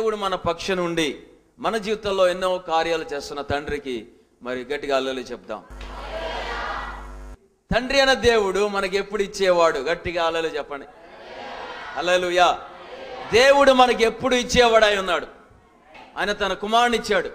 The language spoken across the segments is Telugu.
దేవుడు మన పక్షం నుండి మన జీవితంలో ఎన్నో కార్యాలు చేస్తున్న తండ్రికి మరి గట్టిగా హల్లెలూయా చెప్దాం. తండ్రి అనే దేవుడు మనకి ఎప్పుడు ఇచ్చేవాడు? గట్టిగా హల్లెలూయా చెప్పండి. హల్లెలూయా. దేవుడు మనకి ఎప్పుడు ఇచ్చేవాడై ఉన్నాడు. ఆయన తన కుమారుని ఇచ్చాడు,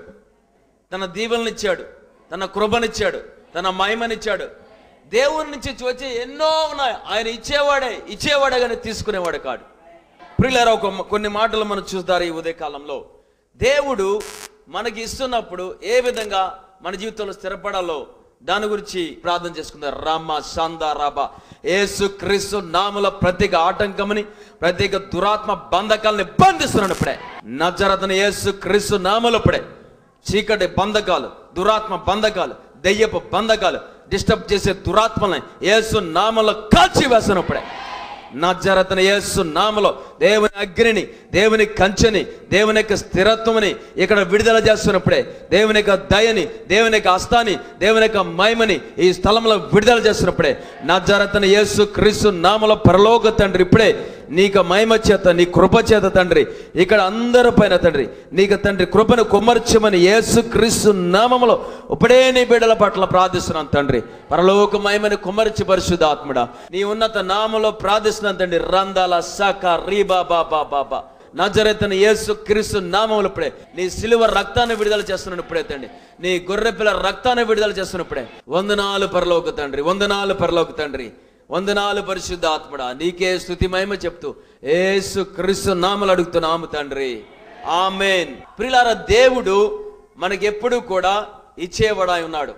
తన దీవెననిచ్చాడు, తన కృపనిచ్చాడు, తన మహిమనిచ్చాడు. దేవుని నుంచి వచ్చే ఎన్నో ఉన్నాయి. ఆయన ఇచ్చేవాడే కానీ తీసుకునేవాడు కాడు. ప్రియులారా, కొన్ని మాటలు మనం చూస్తారు ఈ ఉదయకాలంలో. దేవుడు మనకి ఇస్తున్నప్పుడు ఏ విధంగా మన జీవితంలో స్థిరపడాలో దాని గురించి ప్రార్థన చేసుకుందాం. రామ సంద రాబ యేసు క్రీస్తు నామములో ప్రత్యేక ఆటంకమని, ప్రత్యేక దురాత్మ బంధకాలని బంధిస్తున్నాను ఇప్పుడే. నజరేతుడైన యేసు క్రీస్తు నామములో ఇప్పుడే చీకటి బంధకాలు, దురాత్మ బంధకాలు, దెయ్యపు బంధకాలు, డిస్టర్బ్ చేసే దురాత్మల్ని యేసు నామములో కాల్చి వేసినప్పుడే. నజరేతుడైన యేసు నామములో దేవుని అగ్నిని, దేవుని కంచెని, దేవుని యొక్క స్థిరత్వమని ఇక్కడ విడుదల చేస్తున్నప్పుడే, దేవుని యొక్క దయని, దేవుని యొక్క హస్తాన్ని, దేవుని యొక్క మహిమని ఈ స్థలంలో విడుదల చేస్తున్నప్పుడే నజరేతుడైన యేసు క్రీస్తు నామములో పరలోక తండ్రి ఇప్పుడే నీకు మహిమ చేత, నీ కృప చేత తండ్రి ఇక్కడ అందరి పైన తండ్రి నీకు తండ్రి కృపను కుమ్మర్చమని యేసు క్రీస్తు నామములో ఇప్పుడే నీ బిడ్డల పట్ల ప్రార్థిస్తున్నాను తండ్రి. పరలోక మహిమని కుమ్మర్చి పరిశుద్ధాత్ముడా నీ ఉన్నత నామములో ప్రార్థిస్తున్నాను తండ్రి. రందాల సక రీబా బాబా బాబా నజరేతుడైన యేసు క్రీస్తు నామములో ఇప్పుడే నీ సిలువ రక్తాన్ని విడుదల చేస్తున్నాను ఇప్పుడే తండ్రి. నీ గొర్రెపిల్ల రక్తాన్ని విడుదల చేస్తున్నప్పుడే వందనాలు పరలోక తండ్రి, వందనాలు పరలోక తండ్రి, వందనాలు పరిశుద్ధాత్ముడా. నీకే స్తుతి మహిమ చెప్తూ యేసు క్రీస్తు నామములో అడుగుతున్నాము తండ్రి, ఆమేన్. ప్రియులారా, దేవుడు మనకి ఎప్పుడు కూడా ఇచ్చేవాడై ఉన్నాడు.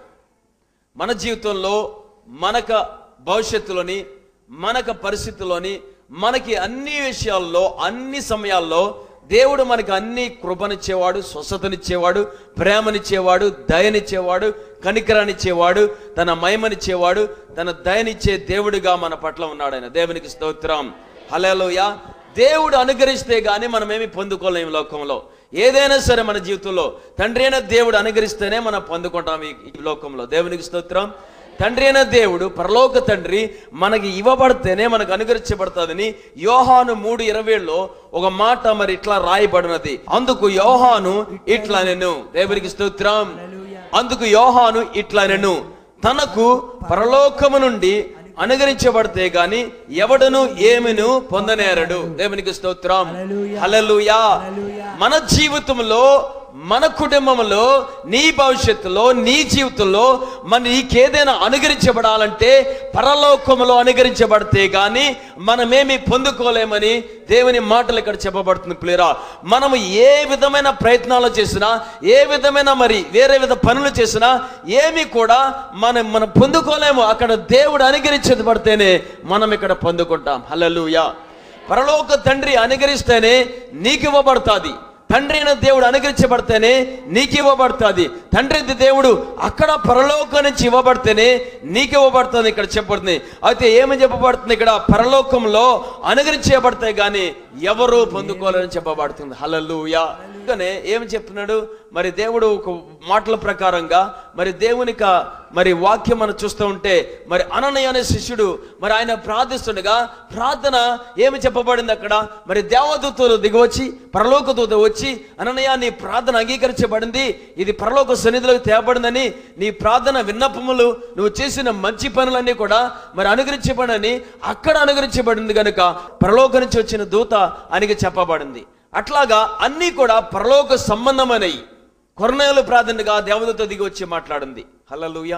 మన జీవితంలో, మనక భవిష్యత్తులోని, మనక పరిస్థితుల్లోని, మనకి అన్ని విషయాల్లో, అన్ని సమయాల్లో దేవుడు మనకి అన్ని కృపనిచ్చేవాడు, స్వస్థతనిచ్చేవాడు, ప్రేమనిచ్చేవాడు, దయనిచ్చేవాడు, కనికరానిచ్చేవాడు, తన మహిమనిచ్చేవాడు, తన దయనిచ్చే దేవుడిగా మన పట్ల ఉన్నాడు ఆయన. దేవునికి స్తోత్రం, హల్లెలూయా. దేవుడు అనుగ్రహిస్తే గానీ మనం ఏమి పొందుకోలేము లోకంలో. ఏదైనా సరే మన జీవితంలో తండ్రి అయిన దేవుడు అనుగ్రహిస్తేనే మనం పొందుకుంటాం ఈ లోకంలో. దేవునికి స్తోత్రం. తండ్రి అయిన దేవుడు, పరలోక తండ్రి మనకి ఇవ్వబడితేనే మనకు అనుగ్రహించబడుతుందని యోహాను 3:27 ఒక మాట మరి ఇట్లా రాయబడినది. అందుకు యోహాను ఇట్లా నేను, దేవునికి స్తోత్రం, అందుకు యోహాను ఇట్లా నేను, తనకు పరలోకము నుండి అనుగ్రహించబడితే గాని ఎవడను ఏమిను పొందనేరడు. దేవునికి స్తోత్రం, హల్లెలూయా. మన జీవితంలో, మన కుటుంబంలో, నీ భవిష్యత్తులో, నీ జీవితంలో నీకేదైనా అనుగ్రహించబడాలంటే పరలోకములో అనుగ్రహించబడితే గాని మనమేమి పొందుకోలేమని దేవుని మాటలు ఇక్కడ చెప్పబడుతుంది. ప్లేరా, మనము ఏ విధమైన ప్రయత్నాలు చేసినా, ఏ విధమైన మరి వేరే విధ పనులు చేసినా ఏమి కూడా మనం పొందుకోలేము. అక్కడ దేవుడు అనుగ్రహించబడితేనే మనం ఇక్కడ పొందుకుంటాం. హల్లెలూయా. పరలోక తండ్రి అనుగ్రహిస్తేనే నీకు ఇవ్వబడుతుంది. తండ్రి అయిన దేవుడు అనుగ్రహించబడితేనే నీకు ఇవ్వబడుతుంది. తండ్రి దేవుడు అక్కడ పరలోకం నుంచి ఇవ్వబడితేనే నీకు ఇవ్వబడుతుంది ఇక్కడ చెప్పబడుతుంది. అయితే ఏమని చెప్పబడుతుంది ఇక్కడ? పరలోకంలో అనుగ్రహించబడితే గాని ఎవరు పొందుకోవాలని చెప్పబడుతుంది. హల్లెలూయా. ఏమి చెప్తున్నాడు మరి దేవుడు? ఒక మాటల ప్రకారంగా మరి దేవునిక మరి వాక్యం మనం చూస్తూ ఉంటే మరి అననీయ అనే శిష్యుడు మరి ఆయన ప్రార్థిస్తుండగా ప్రార్థన ఏమి చెప్పబడింది అక్కడ? మరి దేవదూతలు దిగివచ్చి, పరలోక దూత వచ్చి, అననీయ నీ ప్రార్థన అంగీకరించబడింది, ఇది పరలోక సన్నిధిలోకి తేబడిందని, నీ ప్రార్థన విన్నపములు, నువ్వు చేసిన మంచి పనులన్నీ కూడా మరి అనుగ్రహించబడని అక్కడ అనుగ్రహించబడింది కనుక పరలోక నుంచి వచ్చిన దూత ఆయనకి చెప్పబడింది. అట్లాగా అన్నీ కూడా పరలోక సంబంధమైనవి. కొర్నేలు ప్రార్థనగా దేవదూత దిగి వచ్చి మాట్లాడింది. హల్లెలూయా.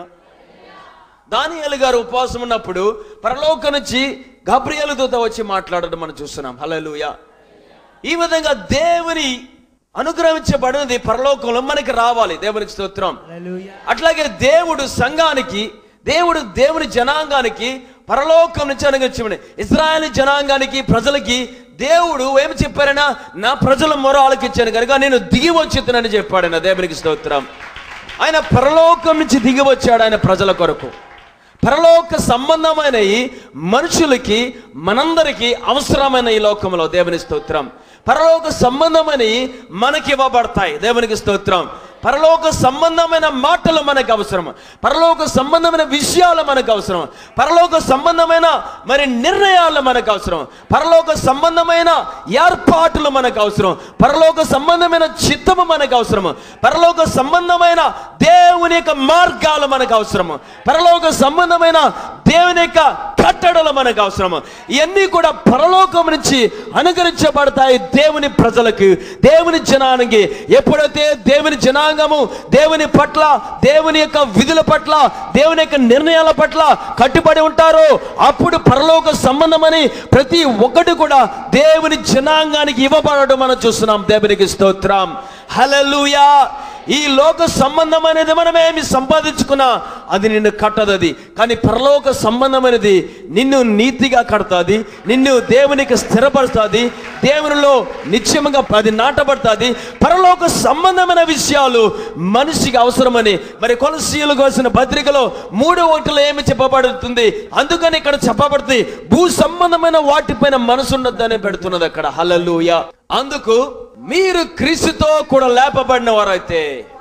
దానియేలు గారు ఉపవాసం ఉన్నప్పుడు పరలోకం నుంచి గబ్రియేలు దూత వచ్చి మాట్లాడడం మనం చూస్తున్నాం. హల్లెలూయా. ఈ విధంగా దేవుని అనుగ్రహించబడినది పరలోకంలో మనకి రావాలి. దేవునికి స్తోత్రం. అట్లాగే దేవుడు సంఘానికి, దేవుని జనాంగానికి పరలోకం నుంచి అనుగ్రహించబడి ఇశ్రాయేలు జనాంగానికి, ప్రజలకి దేవుడు ఏమి చెప్పారైనా, నా ప్రజల మొర ఆలకించాను కనుక నేను దిగి వచ్చేతనని చెప్పాడు. దేవునికి స్తోత్రం. ఆయన పరలోకం నుంచి దిగి వచ్చాడు ఆయన ప్రజల కొరకు. పరలోక సంబంధమైన మనుషులకి, మనందరికీ అవసరమైన ఈ లోకంలో దేవుని స్తోత్రం. పరలోక సంబంధమని మనకి ఇవ్వబడతాయి. దేవునికి స్తోత్రం. పరలోక సంబంధమైన మాటలు మనకు అవసరం, పరలోక సంబంధమైన విషయాలు మనకు అవసరం, పరలోక సంబంధమైన మరి నిర్ణయాలు మనకు అవసరం, పరలోక సంబంధమైన ఏర్పాట్లు మనకు అవసరం, పరలోక సంబంధమైన చిత్తము మనకు అవసరం, పరలోక సంబంధమైన దేవుని యొక్క మార్గాలు మనకు అవసరం, పరలోక సంబంధమైన దేవుని యొక్క కట్టడలు మనకు అవసరం. ఇవన్నీ కూడా పరలోకం నుంచి అనుగ్రహించబడతాయి దేవుని ప్రజలకు, దేవుని జనానికి. ఎప్పుడైతే దేవుని జనాంగము దేవుని పట్ల, దేవుని యొక్క విధుల పట్ల, దేవుని యొక్క నిర్ణయాల పట్ల కట్టుబడి ఉంటారో అప్పుడు పరలోక సంబంధమని ప్రతి ఒక్కటి కూడా దేవుని జనాంగానికి ఇవ్వబడడం మనం చూస్తున్నాం. దేవునికి స్తోత్రం, హల్లెలూయా. ఈ లోక సంబంధమైనది మనమేమి సంపాదించుకున్నా అది నిన్ను కట్టదు. అది కానీ పరలోక సంబంధమైనది నిన్ను నీతిగా కడతాది, నిన్ను దేవునికి స్థిరపరుస్తుంది, దేవునిలో నిత్యముగా అది నాటబడుతుంది. పరలోక సంబంధమైన విషయాలు మనిషికి అవసరమని మరి కొలసీయులకు రాసిన పత్రికలో 3:1 ఏమి చెప్పబడుతుంది? అందుకని ఇక్కడ చెప్పబడుతుంది, భూ సంబంధమైన వాటిపైన మనసు ఉండొద్దని పెడుతున్నది అక్కడ. హల్లెలూయా. అందుకు మీరు క్రీస్తుతో కూడా లేపబడిన వారైతే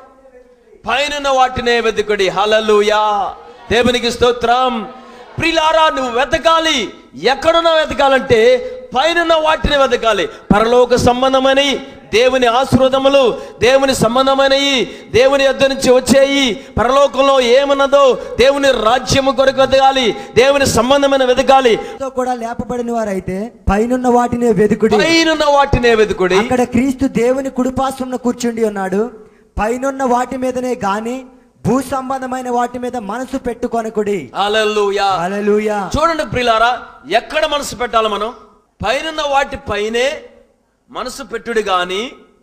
పైన వాటినే వెతుకుడి. హల్లెలూయా, దేవునికి స్తోత్రం. ప్రియులారా, నువ్వు వెతకాలి. ఎక్కడున్నా వెతకాలంటే పైన వాటిని వెతకాలి. పరలోక సంబంధమని దేవుని ఆశీర్వాదములు, దేవుని సంబంధమైనవి, దేవుని యొద్ద నుంచి వచ్చేయి, పరలోకంలో ఏమన్నదో దేవుని రాజ్యము కొరకు వెతకాలి, దేవుని సంబంధమైన వెతకాలి. కూడా లేపబడిన వారైతే పైనున్న వాటినే వెతుకుడి, పైనున్న వాటినే వెతుకుడి. అక్కడ క్రీస్తు దేవుని కుడిపార్శ్వమున కూర్చుండి ఉన్నాడు. పైనున్న వాటి మీదనే గాని భూ సంబంధమైన వాటి మీద మనసు పెట్టుకొనకుడి. హల్లెలూయా, హల్లెలూయా. చూడండి ప్రియులారా, ఎక్కడ మనసు పెట్టాలి మనం? పైనున్న వాటి పైనే మనసు పెట్టుడు గాని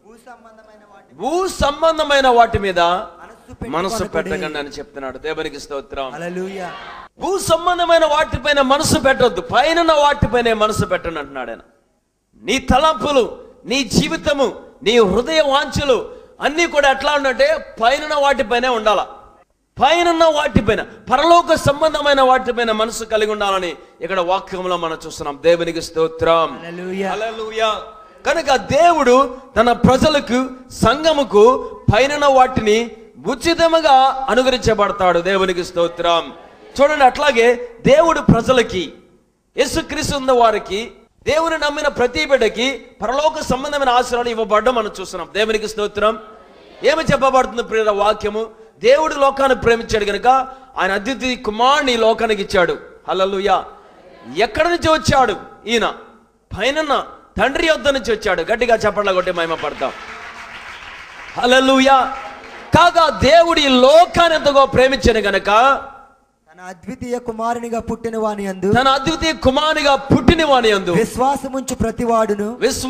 భూ సంబంధమైన వాటి మీద మనసు పెట్టకండి అని చెప్తున్నాడు. దేవునికి స్తోత్రం, హల్లెలూయా. భూ సంబంధమైన వాటిపైన మనసు పెట్టొద్దు, పైన వాటిపైనే మనసు పెట్టండి అంటున్నాడు ఆయన. నీ తలంపులు, నీ జీవితము, నీ హృదయ వాంఛలు అన్నీ కూడా ఎట్లా ఉండంటే పైన వాటిపైనే ఉండాల. పైన వాటిపైన పరలోక సంబంధమైన వాటిపైన మనసు కలిగి ఉండాలని ఇక్కడ వాక్యంలో మనం చూస్తున్నాం. దేవునికి స్తోత్రం, హల్లెలూయా. కనుక దేవుడు తన ప్రజలకు, సంఘముకు పైన వాటిని ఉచితముగా అనుగ్రహించబడతాడు. దేవునికి స్తోత్రం. చూడండి, అట్లాగే దేవుడు ప్రజలకి, యేసుక్రీస్తు ఉన్న వారికి, దేవుని నమ్మిన ప్రతి బిడ్డకి పరలోక సంబంధమైన ఆశీర్వాదాలు ఇవ్వబడడం మనం చూస్తున్నాం. దేవునికి స్తోత్రం. ఏమి చెప్పబడుతుంది ప్రియుల వాక్యము? దేవుడు లోకాన్ని ప్రేమించాడు కనుక ఆయన అద్వితీయ కుమారుని లోకానికి ఇచ్చాడు. హల్లెలూయా. ఎక్కడి నుంచి వచ్చాడు ఈయన? పైన తండ్రి యొద్ద నుంచి వచ్చాడు. గట్టిగా చప్పట్ల కొట్టి మహిమ పడతాం. హల్లెలూయా. కాగా దేవుడు ఈ లోకాన్ని ఎంతగా ప్రేమించాడు గనక తన అద్వితీయ కుమారునిగా పుట్టిన వాని యందు, తన అద్వితీయ కుమారునిగా పుట్టిన వాని యందు విశ్వాసముంచు ప్రతివాడును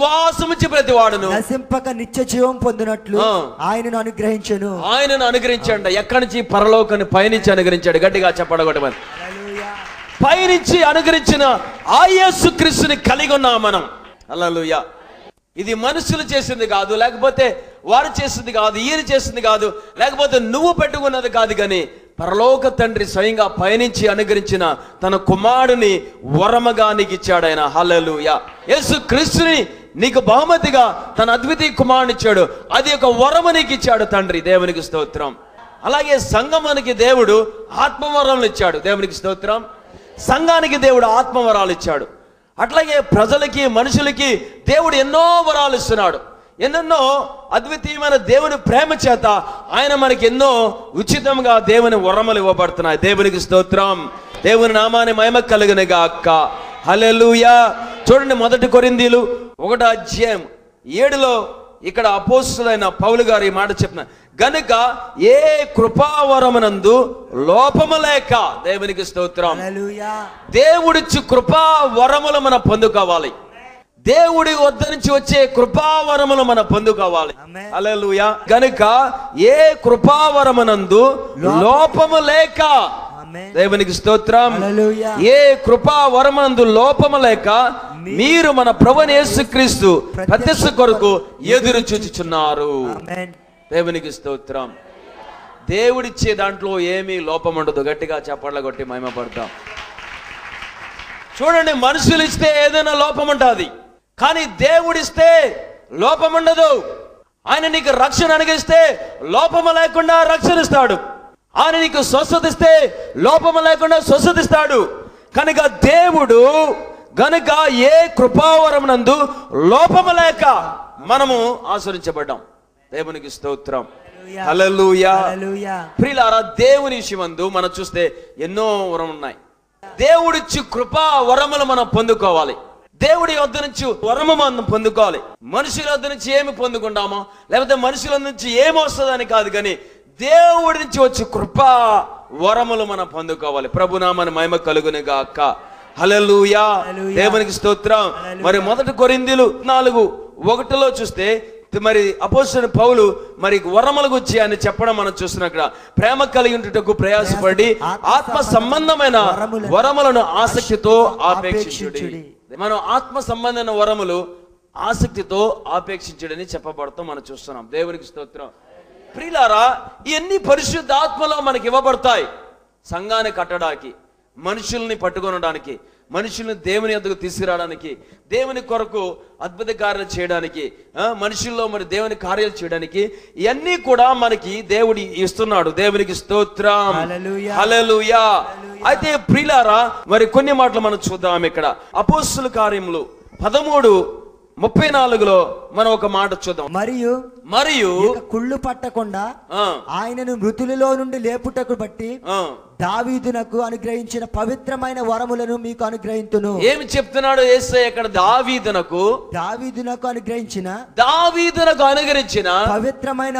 నశింపక నిత్య జీవం పొందినట్లు ఆయనను అనుగ్రహించెను. ఆయనను అనుగ్రహించండి. ఎక్కడి నుంచి? పరలోకాన్ని పైనుంచి అనుగ్రహించాడు. గట్టిగా చెప్పడగొట్టమని. పైనుంచి అనుగ్రహించిన ఆ యేసుక్రీస్తుని కలిగి ఉన్నాం మనం. హల్లెలూయా. ఇది మనుషులు చేసింది కాదు, లేకపోతే వారు చేసింది కాదు, ఈయన చేసింది కాదు, లేకపోతే నువ్వు పెట్టుకున్నది కాదు, కానీ పరలోక తండ్రి స్వయంగా పయనించి అనుగ్రహించిన తన కుమారుని వరముగా నీకు ఇచ్చాడు ఆయన. హల్లెలూయా. యేసు క్రీస్తుని నీకు బహుమతిగా తన అద్వితీయ కుమారుని ఇచ్చాడు. అది ఒక వరము నీకు ఇచ్చాడు తండ్రి. దేవునికి స్తోత్రం. అలాగే సంఘమానికి దేవుడు ఆత్మవరాలు ఇచ్చాడు. దేవునికి స్తోత్రం. సంఘానికి దేవుడు ఆత్మవరాలు ఇచ్చాడు. అట్లాగే ప్రజలకి, మనుషులకి దేవుడు ఎన్నో వరాలు ఇస్తున్నాడు. ఎన్నెన్నో అద్వితీయమైన దేవుని ప్రేమ చేత ఆయన మనకి ఎన్నో ఉచితంగా దేవుని వరములు ఇవ్వబడుతున్నాయి. దేవునికి స్తోత్రం. దేవుని నామాన్ని మహిమ కలుగును గాక. హల్లెలూయా. చూడండి, 1 కొరింథీయులు 1:7 ఇక్కడ అపోస్తలుడైన పౌలు గారు ఈ మాట చెప్తున్నారు. గనుక ఏ కృపావరమునందు లోపము లేక, దేవునికి స్తోత్రం, దేవుడిచ్చు కృపా వరములు మనం పొందుకోవాలి. దేవుడి వద్ద నుంచి వచ్చే కృపావరములు మనం పొందుకోవాలి. హల్లెలూయా. గనుక ఏ కృపావరమునందు లోపము లేక, దేవునికి స్తోత్రం, ఏ కృపావరమునందు లోపము లేక మీరు మన ప్రభువైన యేసుక్రీస్తు ప్రత్యక్ష కొరకు ఎదురు చూచుచున్నారు. దేవునికి స్తోత్రం. దేవుడిచ్చే దాంట్లో ఏమీ లోపం ఉండదు. గట్టిగా చప్పట్ల కొట్టి మహిమ పడతాం. చూడండి, మనుషులు ఇస్తే ఏదైనా లోపం ఉంటుంది, కానీ దేవుడిస్తే లోపం ఉండదు. ఆయన నీకు రక్షణ అనుగ్రహిస్తే లోపము లేకుండా రక్షణ ఇస్తాడు. ఆయన నీకు స్వస్థత ఇస్తే లోపము లేకుండా స్వస్థత ఇస్తాడు. కనుక దేవుడు గనుక ఏ కృపావరం నందు లోపము లేక మనము ఆశ్రయించబడ్డాం. దేవునికి స్తోత్రం. హల్లెలూయా. ప్రియులారా, దేవుని విషయమందు మనం చూస్తే ఎన్నో వరం ఉన్నాయి. దేవుడిచ్చి కృపా వరములు మనం పొందుకోవాలి. దేవుడి వద్ద నుంచి వరము మనం పొందుకోవాలి. మనుషుల వద్ద నుంచి ఏమి పొందుకుంటామో లేకపోతే మనుషుల నుంచి ఏమి వస్తుందని కాదు, కానీ దేవుడి నుంచి వచ్చి కృపా వరములు మనం పొందుకోవాలి. ప్రభునామని మహిమ కలుగును గాక. హల్లెలూయా. దేవునికి స్తోత్రం. మరి 1 కొరింథీయులు 4:1 చూస్తే మరి అపోస్తలుడైన పౌలు మరి వరముల గురించి ఆయన చెప్పడం మనం చూస్తున్నాం. ఇక్కడ ప్రేమ కలిగి ఉండుటకు ప్రయాసపడి ఆత్మ సంబంధమైన వరములను ఆసక్తితో ఆపేక్షించుడి. మనం ఆత్మ సంబంధమైన వరములు ఆసక్తితో ఆపేక్షించుడని చెప్పబడతాం మనం చూస్తున్నాం. దేవునికి స్తోత్రం. ప్రియులారా, ఇవన్నీ పరిశుద్ధాత్మలో మనకి ఇవ్వబడతాయి. సంఘాన్ని కట్టడానికి, మనుషుల్ని పట్టుకొనడానికి, మనుషుల్ని దేవుని యొద్దకు తీసుకురావడానికి, దేవుని కొరకు అద్భుత కార్యాలు చేయడానికి, మనుషుల్లో మరి దేవుని కార్యాలు చేయడానికి ఇవన్నీ కూడా మనకి దేవుడి ఇస్తున్నాడు. దేవునికి స్తోత్రం. హల్లెలూయా. అయితే ప్రియులారా, మరి కొన్ని మాటలు మనం చూద్దాం. ఇక్కడ అపోస్తలుల కార్యములు 13:34 మనం ఒక మాట చూద్దాం. మరియు కుళ్ళు పట్టకుండా ఆయనను మృతులలో నుండి లేపుటకు బట్టి దావీదునకు అనుగ్రహించిన పవిత్రమైన వరములను మీకు అనుగ్రహింతును. ఏమి చెప్తున్నాడు యేసయ్య ఇక్కడ? దావీదునకు అనుగ్రహించిన పవిత్రమైన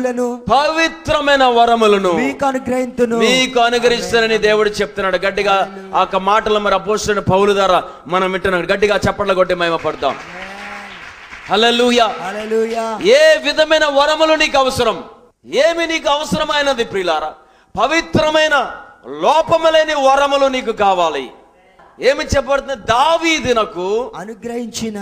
వరములను మీకు అనుగ్రహిస్తానని దేవుడు చెప్తున్నాడు. గట్టిగా ఆ మాటలు మరి అపోస్తలుడైన పౌలు ద్వారా మనం వింటున్నాం. గట్టిగా చప్పట్లు కొట్టి మహిమ పడతాం. హల్లెలూయా. ఏ విధమైన వరములు నీకు అవసరం? ఏమి నీకు అవసరమైనది ప్రియులారా? పవిత్రమైన లోపము లేని వరములు నీకు కావాలి. ఏమి చెప్పబడుతుంది? దావీదునకు అనుగ్రహించిన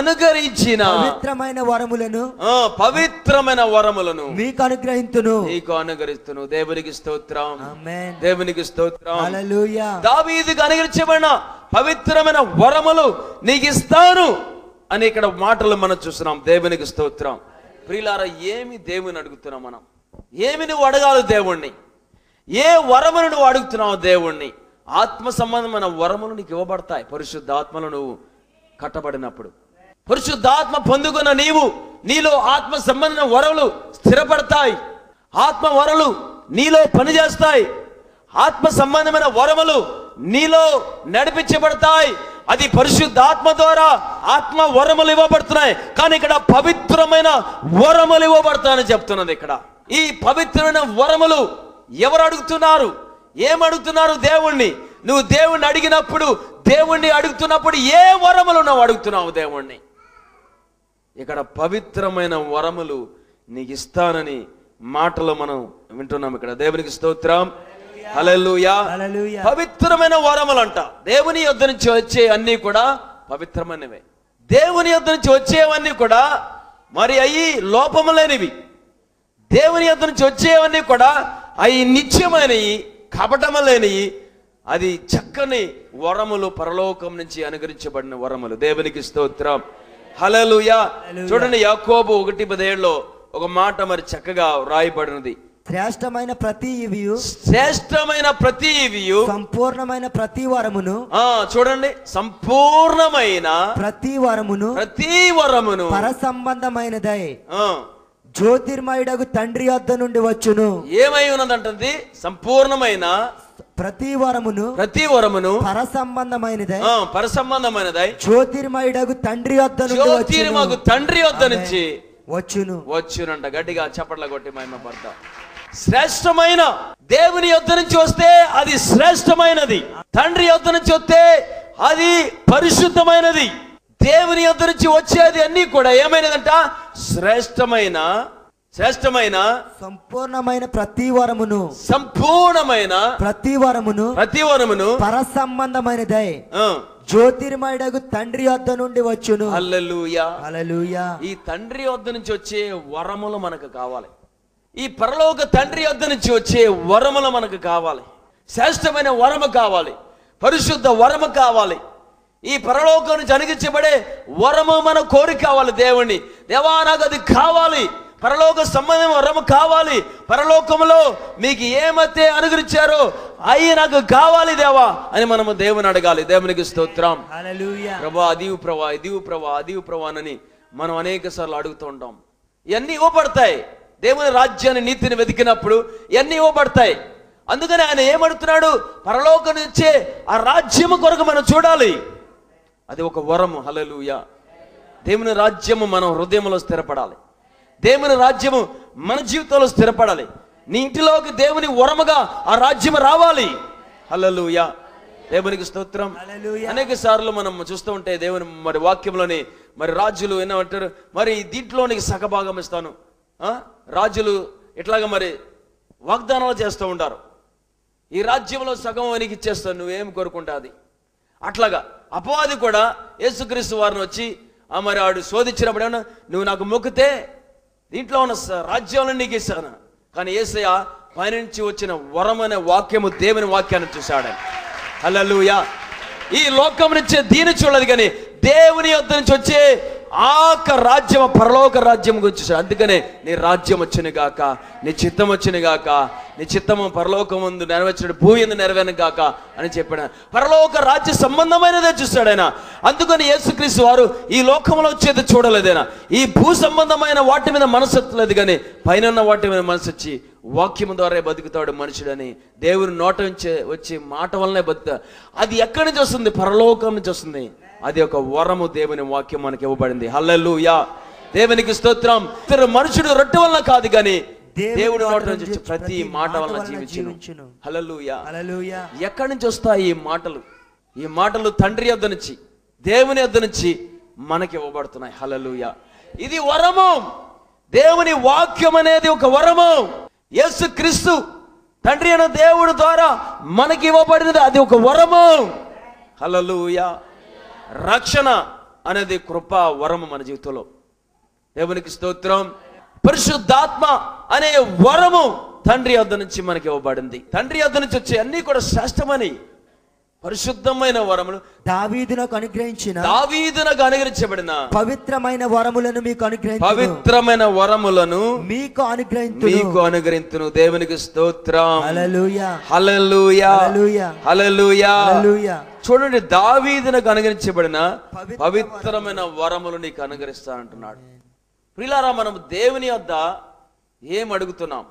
పవిత్రమైన వరములను మీకు అనుగ్రహిస్తును. దేవునికి స్తోత్రం. దేవునికి స్తోత్రం. దావీదుకు అనుగ్రహించబడిన పవిత్రమైన వరములు నీకు ఇస్తాను అని ఇక్కడ మాటలు మనం చూస్తున్నాం. దేవునికి స్తోత్రం. ప్రియులారా, ఏమి దేవుని అడుగుతున్నాం మనం? ఏమి నువ్వు అడగాలి దేవుణ్ణి? ఏ వరమును నువ్వు అడుగుతున్నావు దేవుణ్ణి? ఆత్మ సంబంధమైన వరములు నీకు ఇవ్వబడతాయి. పరిశుద్ధాత్మలు నువ్వు కట్టబడినప్పుడు, పరిశుద్ధాత్మ పొందుకున్న నీలో ఆత్మ సంబంధమైన వరములు స్థిరపడతాయి. ఆత్మ వరములు నీలో పనిచేస్తాయి. ఆత్మ సంబంధమైన వరములు నీలో నడిపించబడతాయి. అది పరిశుద్ధాత్మ ద్వారా ఆత్మ వరములు ఇవ్వబడుతున్నాయి. కానీ ఇక్కడ పవిత్రమైన వరములు ఇవ్వబడతాయని చెప్తున్నది. ఇక్కడ ఈ పవిత్రమైన వరములు ఎవరు అడుగుతున్నారు? ఏమడుగుతున్నారు దేవుణ్ణి? నువ్వు దేవుణ్ణి అడిగినప్పుడు, దేవుణ్ణి అడుగుతున్నప్పుడు ఏ వరములు నువ్వు అడుగుతున్నావు దేవుణ్ణి? ఇక్కడ పవిత్రమైన వరములు నీకు ఇస్తానని మాటలు మనం వింటున్నాం. ఇక్కడ దేవునికి స్తోత్రం. హల్లెలూయా. పవిత్రమైన వరములు అంట. దేవుని యొద్ద నుంచి వచ్చే అన్ని కూడా పవిత్రమైనవే. దేవుని యొద్ద నుంచి వచ్చేవన్నీ కూడా మరి అవి లోపము లేనివి. దేవుని యొద్ద నుంచి వచ్చేవన్నీ కూడా అవి నిత్యమైనవి, కపటము లేనివి. అది చక్కని వరములు, పరలోకం నుంచి అనుగ్రహించబడిన వరములు. దేవునికి స్తోత్రం. హల్లెలూయా. చూడండి, యాకోబు 1:17 ఒక మాట మరి చక్కగా రాయబడినది. శ్రేష్టమైన ప్రతి ఇవియు సంపూర్ణమైన ప్రతి వరమును. చూడండి, సంపూర్ణమైన ప్రతి వరమును పర సంబంధమైనదై జ్యోతిర్మయుడగు తండ్రి వద్ద నుండి వచ్చును. ఏమై ఉన్నదంటే సంపూర్ణమైన ప్రతి వరమును పర సంబంధమైనదై జ్యోతిర్మయుడగు తండ్రి వద్ద నుంచి వచ్చునంట. గట్టిగా చప్పట్ల కొట్టి మహిమ పడతాం. శ్రేష్టమైన దేవుని యొద్ద నుంచి వస్తే అది శ్రేష్టమైనది. తండ్రి యొద్ద నుంచి వస్తే అది పరిశుద్ధమైనది. దేవుని యొద్ద నుంచి వచ్చేది అన్ని కూడా ఏమైనదంట? శ్రేష్టమైన సంపూర్ణమైన ప్రతి వరమును పర సంబంధమైనదై జ్యోతిర్మయుడగు తండ్రి వద్ద నుండి వచ్చును. హల్లెలూయా. హల్లెలూయా. ఈ తండ్రి వద్ద నుంచి వచ్చే వరములు మనకు కావాలి. ఈ పరలోక తండ్రి వద్ద నుంచి వచ్చే వరములు మనకు కావాలి. శ్రేష్టమైన వరము కావాలి, పరిశుద్ధ వరము కావాలి. ఈ పరలోకం నుంచి అనుగ్రహించబడే వరము మన కోరిక కావాలి. దేవుణ్ణి, దేవా నాకు అది కావాలి, పరలోక సంబంధం వరము కావాలి, పరలోకములో మీకు ఏమైతే అనుగ్రహించారో అయ్యి నాకు కావాలి దేవా అని మనము దేవుని అడగాలి. దేవునికి స్తోత్రం. హల్లెలూయా. ప్రభా అదివు ప్రభా ఇదివు ప్రభా అదివు ప్రభా అని మనం అనేక సార్లు అడుగుతూ ఉంటాం. ఇవన్నీ ఇవ్వబడతాయి. దేవుని రాజ్యాన్ని నీతిని వెతికినప్పుడు ఇవన్నీ ఇవ్వబడతాయి. అందుకని ఆయన ఏమడుగుతున్నాడు, పరలోకం నుంచే ఆ రాజ్యము కొరకు మనం చూడాలి. అది ఒక వరము. హల్లెలూయా. దేవుని రాజ్యము మన హృదయంలో స్థిరపడాలి. దేవుని రాజ్యము మన జీవితంలో స్థిరపడాలి. నీ ఇంటిలోకి దేవుని వరముగా ఆ రాజ్యం రావాలి. హల్లెలూయా. దేవునికి స్తోత్రం. అనేక సార్లు మనం చూస్తూ ఉంటే దేవుని మరి వాక్యంలోని మరి రాజులు ఏమంటారు, మరి దీంట్లో నీకు సగభాగం ఇస్తాను. రాజులు ఇట్లాగా మరి వాగ్దానాలు చేస్తూ ఉంటారు, ఈ రాజ్యంలో సగం నీకు ఇచ్చేస్తాను, నువ్వేం కోరుకుంటా అది. అట్లాగా అపవాది కూడా యేసుక్రీస్తు వారిని వచ్చి మరి ఆడు శోధించినప్పుడు ఏమన్నా, నువ్వు నాకు మొక్కితే దీంట్లో ఉన్న రాజ్యాలను నీకు ఇస్తాను. కానీ యేసయ్య పైనుంచి వచ్చిన వరం అనే వాక్యము దేవుని వాక్యాన్ని చూశాడు. హల్లెలూయా. ఈ లోకం నుంచే దీని చూడలేదు, కానీ దేవుని యొద్ద నుంచి వచ్చే ఆక రాజ్యం పరలోక రాజ్యం గురించి. అందుకనే నీ రాజ్యం వచ్చిన గాక, నీ చిత్తం వచ్చిన గాక, నీ చిత్తము పరలోకం ముందు నెరవేర్చిన భూ ఎందు నెరవేరను గాక అని చెప్పాడు. పరలోక రాజ్య సంబంధమైనదే చూస్తాడు ఆయన. అందుకని యేసుక్రీస్తు వారు ఈ లోకంలో వచ్చేది చూడలేదైనా, ఈ భూ సంబంధమైన వాటి మీద మనసు ఎత్తలేదు, కానీ పైన వాటి మీద మనసు వచ్చి వాక్యం ద్వారా బతుకుతాడు మనుషుడని దేవుని నోట నుంచి వచ్చి మాట వల్లనే బతుకుతాడు. అది ఎక్కడి నుంచి వస్తుంది? పరలోకం నుంచి వస్తుంది. అది ఒక వరము. దేవుని వాక్యం మనకి ఇవ్వబడింది. హల్లెలూయా. దేవునికి స్తోత్రం. మనుషుడు రొట్టె వలన కాదు, కానీ దేవుడి నోట నుంచి ప్రతి మాట వలన జీవించును. హల్లెలూయా. హల్లెలూయా. ఎక్కడి నుంచి వస్తాయి ఈ మాటలు? ఈ మాటలు తండ్రి యొద్ద నుంచి, దేవుని యొద్ద నుంచి మనకి ఇవ్వబడుతున్నాయి. హల్లెలూయా. ఇది వరము. దేవుని వాక్యం అనేది ఒక వరము. యేసుక్రీస్తు తండ్రి అయిన దేవుడు ద్వారా మనకి ఇవ్వబడినది అది ఒక వరము. హల్లెలూయా. రక్షణ అనేది కృపా వరము మన జీవితంలో. దేవునికి స్తోత్రం. పరిశుద్ధాత్మ అనే వరము తండ్రి యొద్ద నుంచి మనకి ఇవ్వబడింది. తండ్రి యొద్ద నుంచి వచ్చే అన్ని కూడా శ్రేష్టమని పరిశుద్ధమైన వరములు దావీదునకు అనుగ్రహించబడిన పవిత్రమైన వరములను మీకు అనుగ్రహించును. పవిత్రమైన వరములను మీకు అనుగ్రహించును. దేవునికి స్తోత్రం. హల్లెలూయా. హల్లెలూయా. హల్లెలూయా. హల్లెలూయా. హల్లెలూయా. చూడండి, దావీదునకు అనుగ్రహించబడిన పవిత్రమైన వరములు నీకు అనుగ్రహిస్తానంటున్నాడు. ప్రియులారా, మనం దేవుని వద్ద ఏం అడుగుతున్నాం?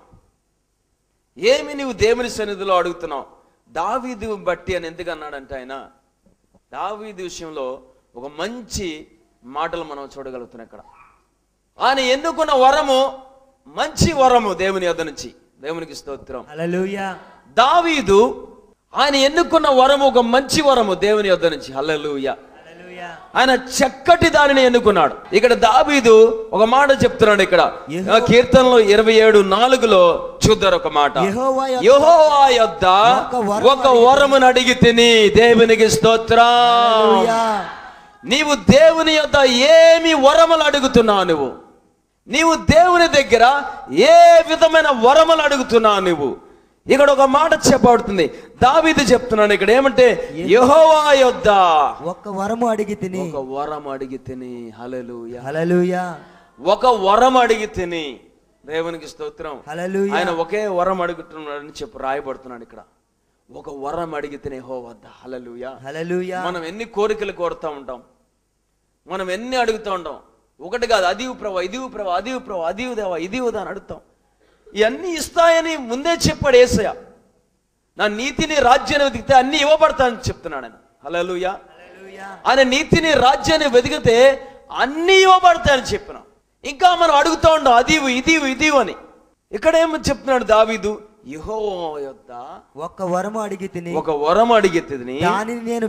ఏమి నీవు దేవుని సన్నిధిలో అడుగుతున్నావు? దావీదు బట్టి అని ఎందుకు అన్నాడంటే, ఆయన దావీదు విషయంలో ఒక మంచి మాటలు మనం చూడగలుగుతున్నాం. ఇక్కడ ఆయన ఎన్నుకున్న వరము మంచి వరము దేవుని యొద్ద నుంచి. దేవునికి స్తోత్రం. హల్లెలూయా. దావీదు ఆయన ఎన్నుకున్న వరము ఒక మంచి వరము దేవుని యొద్ద నుంచి. హల్లెలూయా. ఆయన చక్కటి దానిని ఎన్నుకున్నాడు. ఇక్కడ దావీదు ఒక మాట చెప్తున్నాడు. ఇక్కడ కీర్తనలో 27:4 చూద్దారు ఒక మాట. యెహోవా యొద్ద ఒక వరమును అడిగి తిని. దేవునికి స్తోత్రం. నీవు దేవుని యొద్ద ఏమి వరములు అడుగుతున్నావు? నీవు దేవుని దగ్గర ఏ విధమైన వరములు అడుగుతున్నావు? నువ్వు ఇక్కడ ఒక మాట చెప్పబడుతుంది. దావీదు చెప్తున్నాను ఇక్కడ ఏమంటే, యెహోవా యొద్ద ఒక వరము అడిగి తిని. ఒక వరం అడిగి తిని. హల్లెలూయా. హల్లెలూయా. ఒక వరం అడిగి తిని. దేవునికి స్తోత్రం. హల్లెలూయా. ఆయన ఒకే వరం అడుగుతున్నాడని చెప్పి రాయబడుతున్నాడు ఇక్కడ. ఒక వరం అడిగి తిని యెహోవా వద్ద. హల్లెలూయా. హల్లెలూయా. మనం ఎన్ని కోరికలు కోరుతూ ఉంటాం, మనం ఎన్ని అడుగుతూ ఉంటాం. ఒకటి కాదు, అదివు ప్రభా, ఇదివు ప్రభా, అదివు ప్రభా, అదివు దేవా, ఇదివు దా అని అడుగుతాం. ఇవన్నీ ఇస్తాయని ముందే చెప్పాడు యేసయ్య. నా నీతిని రాజ్యాన్ని వెతికితే అన్ని ఇవ్వబడతాయని చెప్తున్నాడు ఆయన. హల్లెలూయా. ఆయన నీతిని రాజ్యాన్ని వెతికితే అన్ని ఇవ్వబడతాయని చెప్పినాం. ఇంకా మనం అడుగుతూ ఉంటాం అదివు ఇదివు ఇదివు అని. ఇక్కడ ఏమో చెప్తున్నాడు దావీదు, యెహోవా యొద్ద ఒక వరము అడిగి తిని. ఒక వరం అడిగి తిని దానిని నేను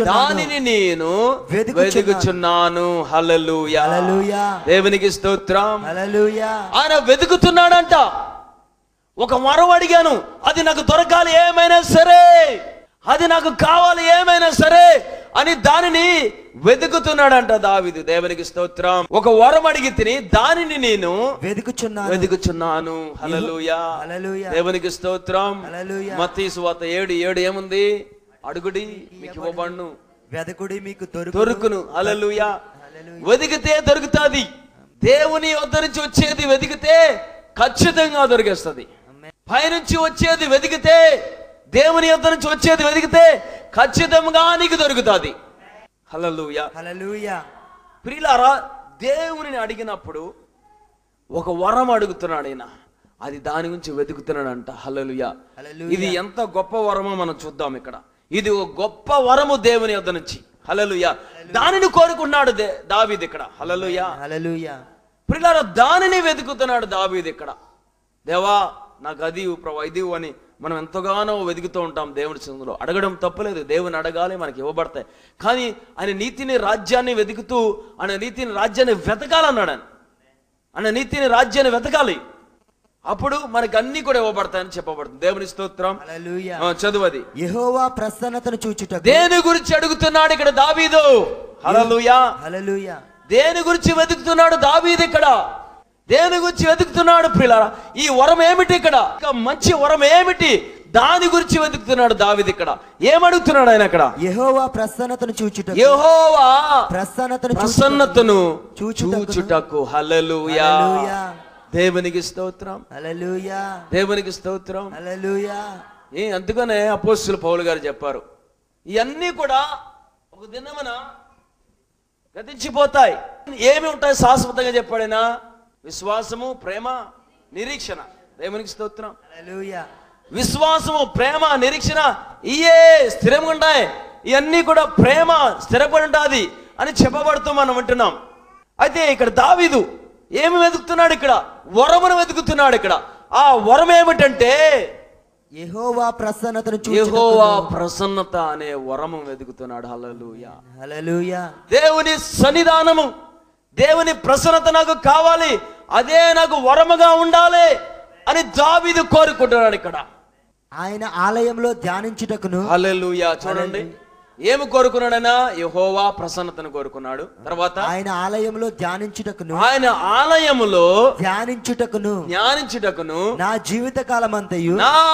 వెతుకుచున్నాను. హల్లెలూయా. హల్లెలూయా. దేవునికి స్తోత్రం. హల్లెలూయా. ఆయన వెతుకుతున్నాడంట. ఒక వరం అడిగాను, అది నాకు దొరకాలి ఏమైనా సరే, అది నాకు కావాలి ఏమైనా సరే అని దానిని వెతుకుతున్నాడంట దావీదు. దేవునికి స్తోత్రం. ఒక వరం అడిగి తిని దానిని నేను వెతుకుచున్నాను. హల్లెలూయా. దేవునికి స్తోత్రం. మత్తయి సువార్త 7:7 ఏముంది? అడుగుడి మీకు ఇవ్వబడును, వెదకుడి మీకు దొరుకును. హల్లెలూయా. వెతికితే దొరుకుతాది. దేవుని వద్ద నుంచి వచ్చేది వెతికితే ఖచ్చితంగా దొరికేస్తుంది. పైనుంచి వచ్చేది వెతికితే, దేవుని వద్ద నుంచి వచ్చేది వెతికితే ఖచ్చితంగా నీకు దొరుకుతుంది. హల్లెలూయా. హల్లెలూయా. ప్రియులారా, దేవునిని అడిగినప్పుడు ఒక వరం అడుగుతున్నాడు ఆయన, అది దాని గురించి వెతుకుతున్నాడంట. హల్లెలూయా. హల్లెలూయా. ఇది ఎంత గొప్ప వరమో మనం చూద్దాం ఇక్కడ. ఇది ఒక గొప్ప వరము దేవుని వద్ద నుంచి. హల్లెలూయా. దానిని కోరుకున్నాడు దావీదు ఇక్కడ. హల్లెలూయా. హల్లెలూయా. ప్రియులారా, దానిని వెతుకుతున్నాడు దావీదు ఇక్కడ. దేవా నాకు అది ప్రభు ఇది అని మనం ఎంతగానో వెతుకుతూ ఉంటాం. దేవుని సన్నిధిలో అడగడం తప్పలేదు, దేవుని అడగాలి, మనకి ఇవ్వబడతాయి. కానీ ఆయన నీతిని రాజ్యాన్ని వెతుకుతూ ఆయన నీతిని రాజ్యాన్ని వెతకాలన్నాడు. ఆయన నీతిని రాజ్యాన్ని వెతకాలి, అప్పుడు మనకి అన్ని కూడా ఇవ్వబడతాయని చెప్పబడుతుంది. దేవుని స్తోత్రం. హల్లెలూయా. చదువది. యెహోవా ప్రసన్నతను చూచుటకు. దేని గురించి అడుగుతున్నాడు ఇక్కడ దావీదు? హల్లెలూయా. హల్లెలూయా. దేని గురించి వెతుకుతున్నాడు దావీదు ఇక్కడ? దేని గురించి వెతుకుతున్నాడు ప్రియులారా? ఈ వరం ఏమిటి ఇక్కడ? మంచి వరం ఏమిటి? దాని గురించి వెతుకుతున్నాడు దావీదు ఇక్కడ. ఏమడుగుతున్నాడు ఆయన అక్కడ? యెహోవా ప్రసన్నతను చూచుటకు. యెహోవా ప్రసన్నతను చూచుటకు. హల్లెలూయా. దేవునికి స్తోత్రం. హల్లెలూయా. దేవునికి స్తోత్రం. హల్లెలూయా. అందుకనే అపోస్తలుడు పౌలు గారు చెప్పారు, ఇవన్నీ కూడా ఒక దినమున గతించిపోతాయి. ఏమి ఉంటాయి శాశ్వతంగా చెప్పాడైనా? విశ్వాసము, ప్రేమ, నిరీక్షణ. దేవునికి స్తోత్రం. హల్లెలూయా. విశ్వాసము, ప్రేమ, నిరీక్షణ ఇయే స్థిరంగా ఉంటాయి. ఇవన్నీ కూడా ప్రేమ స్థిరపడి ఉంటుంది అని చెప్పబడుతూ మనం వింటున్నాం. అయితే ఇక్కడ దావీదు ఏమి వెతుకుతున్నాడు? ఇక్కడ వరమును వెతుకుతున్నాడు. ఇక్కడ ఆ వరం ఏమిటంటే యెహోవా ప్రసన్నతను చూచుటకు. యెహోవా ప్రసన్నత అనే వరము వెతుకుతున్నాడు. హల్లెలూయా. హల్లెలూయా. దేవుని సన్నిధానము, దేవుని ప్రసన్నత నాకు కావాలి, అదే నాకు వరముగా ఉండాలి అని దావీదు కోరుకుంటున్నాడు ఇక్కడ. ఆయన ఆలయంలో ధ్యానించుటకును. హల్లెలూయా. చూడండి, ఏమి కోరుకున్నాడైనా? యెహోవా ప్రసన్నతను కోరుకున్నాడు. తర్వాత ఆయన ఆలయంలో ధ్యానించుటకును. ఆయన ఆలయములో ధ్యానించుటకును నా జీవిత కాలమంతయు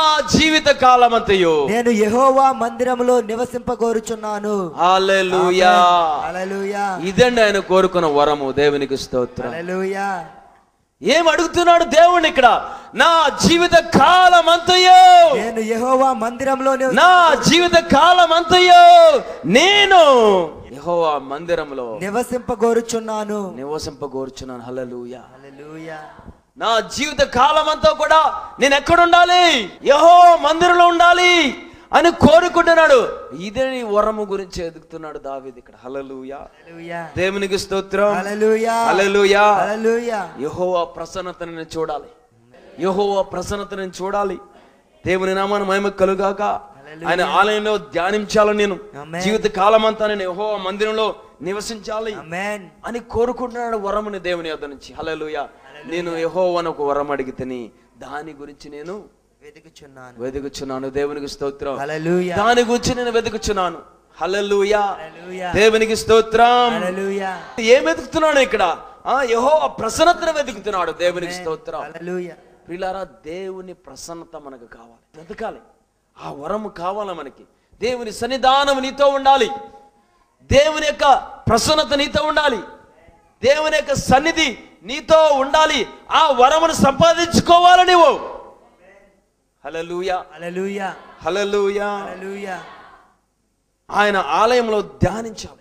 నేను యెహోవా మందిరములో నివసింపగోరుచున్నాను. హల్లెలూయా. హల్లెలూయా. ఇదండి ఆయన కోరుకున్న వరము. దేవునికి స్తోత్రం. హల్లెలూయా. ఏం అడుగుతున్నాడు దేవుణ్ణి ఇక్కడ? నా జీవిత కాలమంతయు నేను యెహోవా మందిరంలో నా జీవిత కాలమంతయు నేను యెహోవా మందిరంలో నివసింపగోరుచున్నాను. హల్లెలూయా. హల్లెలూయా. నా జీవిత కాలమంతా కూడా నేను ఎక్కడ ఉండాలి? యెహోవా మందిరంలో ఉండాలి అని కోరుకుంటున్నాడు. ఇదే వరము గురించి ఎదుగుతున్నాడు దావీదు ఇక్కడ. హల్లెలూయా. దేవునికి స్తోత్రం. హల్లెలూయా. హల్లెలూయా. హల్లెలూయా. యెహోవా ప్రసన్నతను నేను చూడాలి, యెహోవా ప్రసన్నతను నేను చూడాలి. దేవుని నామాన్ని మహిమ కలుగాక. ఆయన ఆలయంలో ధ్యానించాలని, నేను జీవిత కాలం అంతా నేను యెహోవా మందిరంలో నివసించాలి అని కోరుకుంటున్నాడు వరముని దేవుని యొద్ద నుంచి. హల్లెలూయా. నేను యెహోవాను ఒక వరం అడిగితేని దాని గురించి నేను వెతుకుచున్నాను. దేవునికి స్తోత్రం. హల్లెలూయా. దాని గురించి నేను వెతుకుచున్నాను. హల్లెలూయా. దేవునికి స్తోత్రం. హల్లెలూయా. ఏం వెతుకుతున్నాడు ఇక్కడ? యెహోవా ప్రసన్నతను వెతుకుతున్నాడు. దేవునికి స్తోత్రం. హల్లెలూయా. ప్రియులారా, దేవుని ప్రసన్నత మనకు కావాలి, వెతకాలి. ఆ వరము కావాలి మనకి. దేవుని సన్నిధానం నీతో ఉండాలి, దేవుని యొక్క ప్రసన్నత నీతో ఉండాలి, దేవుని యొక్క సన్నిధి నీతో ఉండాలి. ఆ వరమును సంపాదించుకోవాలి నువ్వు. హల్లెలూయా. హల్లెలూయా. హల్లెలూయా. హల్లెలూయా. ఆయన ఆలయంలో ధ్యానించాలి.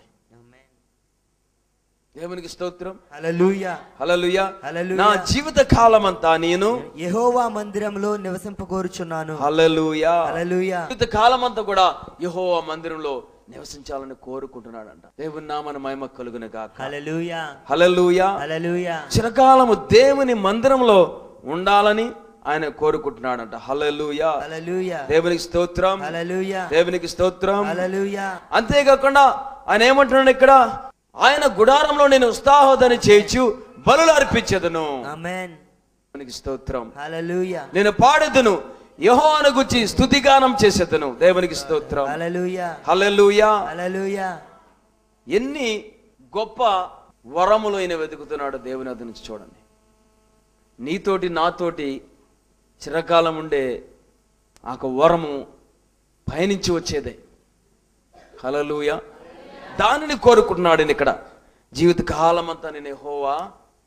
దేవునికి స్తోత్రం. హల్లెలూయా. హల్లెలూయా. హల్లెలూయా. నా జీవిత కాలమంతా నేను యెహోవా మందిరంలో నివసింపగోరుచున్నాను. హల్లెలూయా. హల్లెలూయా. జీవిత కాలమంతా కూడా యెహోవా మందిరంలో నివసించాలని కోరుకుంటున్నాడంట. దేవుని నామమున మహిమ కలుగును గాక. హల్లెలూయా. హల్లెలూయా. హల్లెలూయా. చిరకాలము దేవుని మందిరంలో ఉండాలని ఆయన కోరుకుంటున్నాడంట. హల్లెలూయా. హల్లెలూయా. దేవునికి స్తోత్రం. హల్లెలూయా. దేవునికి స్తోత్రం. హల్లెలూయా. అంతేకాకుండా ఆయన ఏమంటున్నాడు ఇక్కడ? ఆయన గుడారంలో నేను ఉత్సాహోదని చేయొచ్చు బలులు అర్పించెదను. ఆమేన్. దేవునికి స్తోత్రం. హల్లెలూయా. నేను పాడెదను, యెహోవాను గూర్చి స్తుతిగానం చేసేదను. దేవునికి స్తోత్రం. హల్లెలూయా. హల్లెలూయా. హల్లెలూయా. ఎన్ని గొప్ప వరములు ఆయన వెతుకుతున్నాడు దేవుని వద్ద నుంచి. చూడండి, నీతోటి నాతోటి చిరకాలం ఉండే ఆ వరము పయనించి వచ్చేదే. హల్లెలూయా. దానిని కోరుకుంటున్నాడు ఇక్కడ. జీవిత కాలం అంతా నేను యెహోవా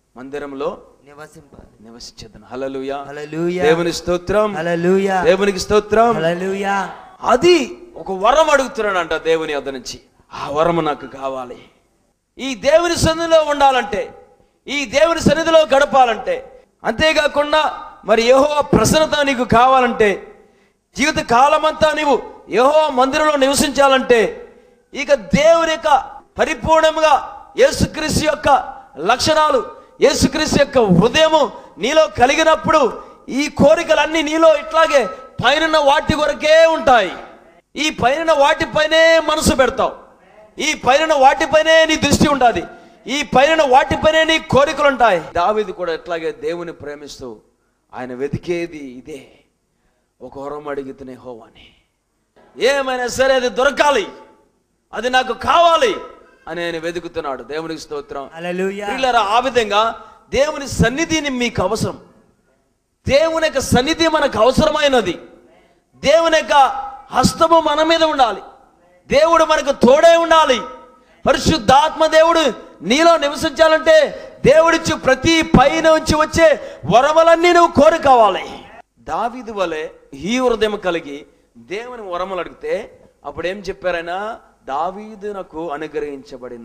మందిరంలో నివసింపాలి. నివసించదను. హల్లెలూయా. హల్లెలూయా. దేవుని స్తోత్రం. హల్లెలూయా. దేవునికి స్తోత్రం. హల్లెలూయా. అది ఒక వరం అడుగుతున్నాడంట దేవుని వద్ద నుంచి. ఆ వరము నాకు కావాలి. ఈ దేవుని సన్నిధిలో ఉండాలంటే, ఈ దేవుని సన్నిధిలో గడపాలంటే, అంతేకాకుండా మరి యెహోవా ప్రసన్నత నీకు కావాలంటే, జీవిత కాలమంతా నీవు యెహోవా మందిరంలో నివసించాలంటే, ఇక దేవుని యొక్క పరిపూర్ణంగా యేసుక్రీస్తు యొక్క లక్షణాలు, యేసుక్రీస్తు యొక్క హృదయము నీలో కలిగినప్పుడు ఈ కోరికలన్నీ నీలో ఇట్లాగే పైన వాటి కొరకే ఉంటాయి. ఈ పైన వాటిపైనే మనసు పెడతావు. ఈ పైన వాటిపైనే నీ దృష్టి ఉంటుంది. ఈ పైన వాటిపైనే నీ కోరికలు ఉంటాయి. దావీదు కూడా ఇట్లాగే దేవుని ప్రేమిస్తూ ఆయన వెతికేది ఇదే. ఒక వరం అడిగితేనే యెహోవాని, ఏమైనా సరే అది దొరకాలి, అది నాకు కావాలి అని ఆయన వెతుకుతున్నాడు. దేవునికి స్తోత్రం. హల్లెలూయా. ప్రియులారా, ఆ విధంగా దేవుని సన్నిధిని మీకు అవసరం. దేవుని యొక్క సన్నిధి మనకు అవసరమైనది. దేవుని యొక్క హస్తము మన మీద ఉండాలి. దేవుడు మనకు తోడే ఉండాలి. పరిశుద్ధాత్మ దేవుడు నీలో నివసించాలంటే దేవుడిచ్చు ప్రతి పైన నుంచి వచ్చే వరములన్నీ నువ్వు కోరుకోవాలి. దావీదు వలె ఈ హృదయం కలిగి దేవుని వరములు అడిగితే అప్పుడు ఏం చెప్పారైనా, దావీదునకు అనుగ్రహించబడిన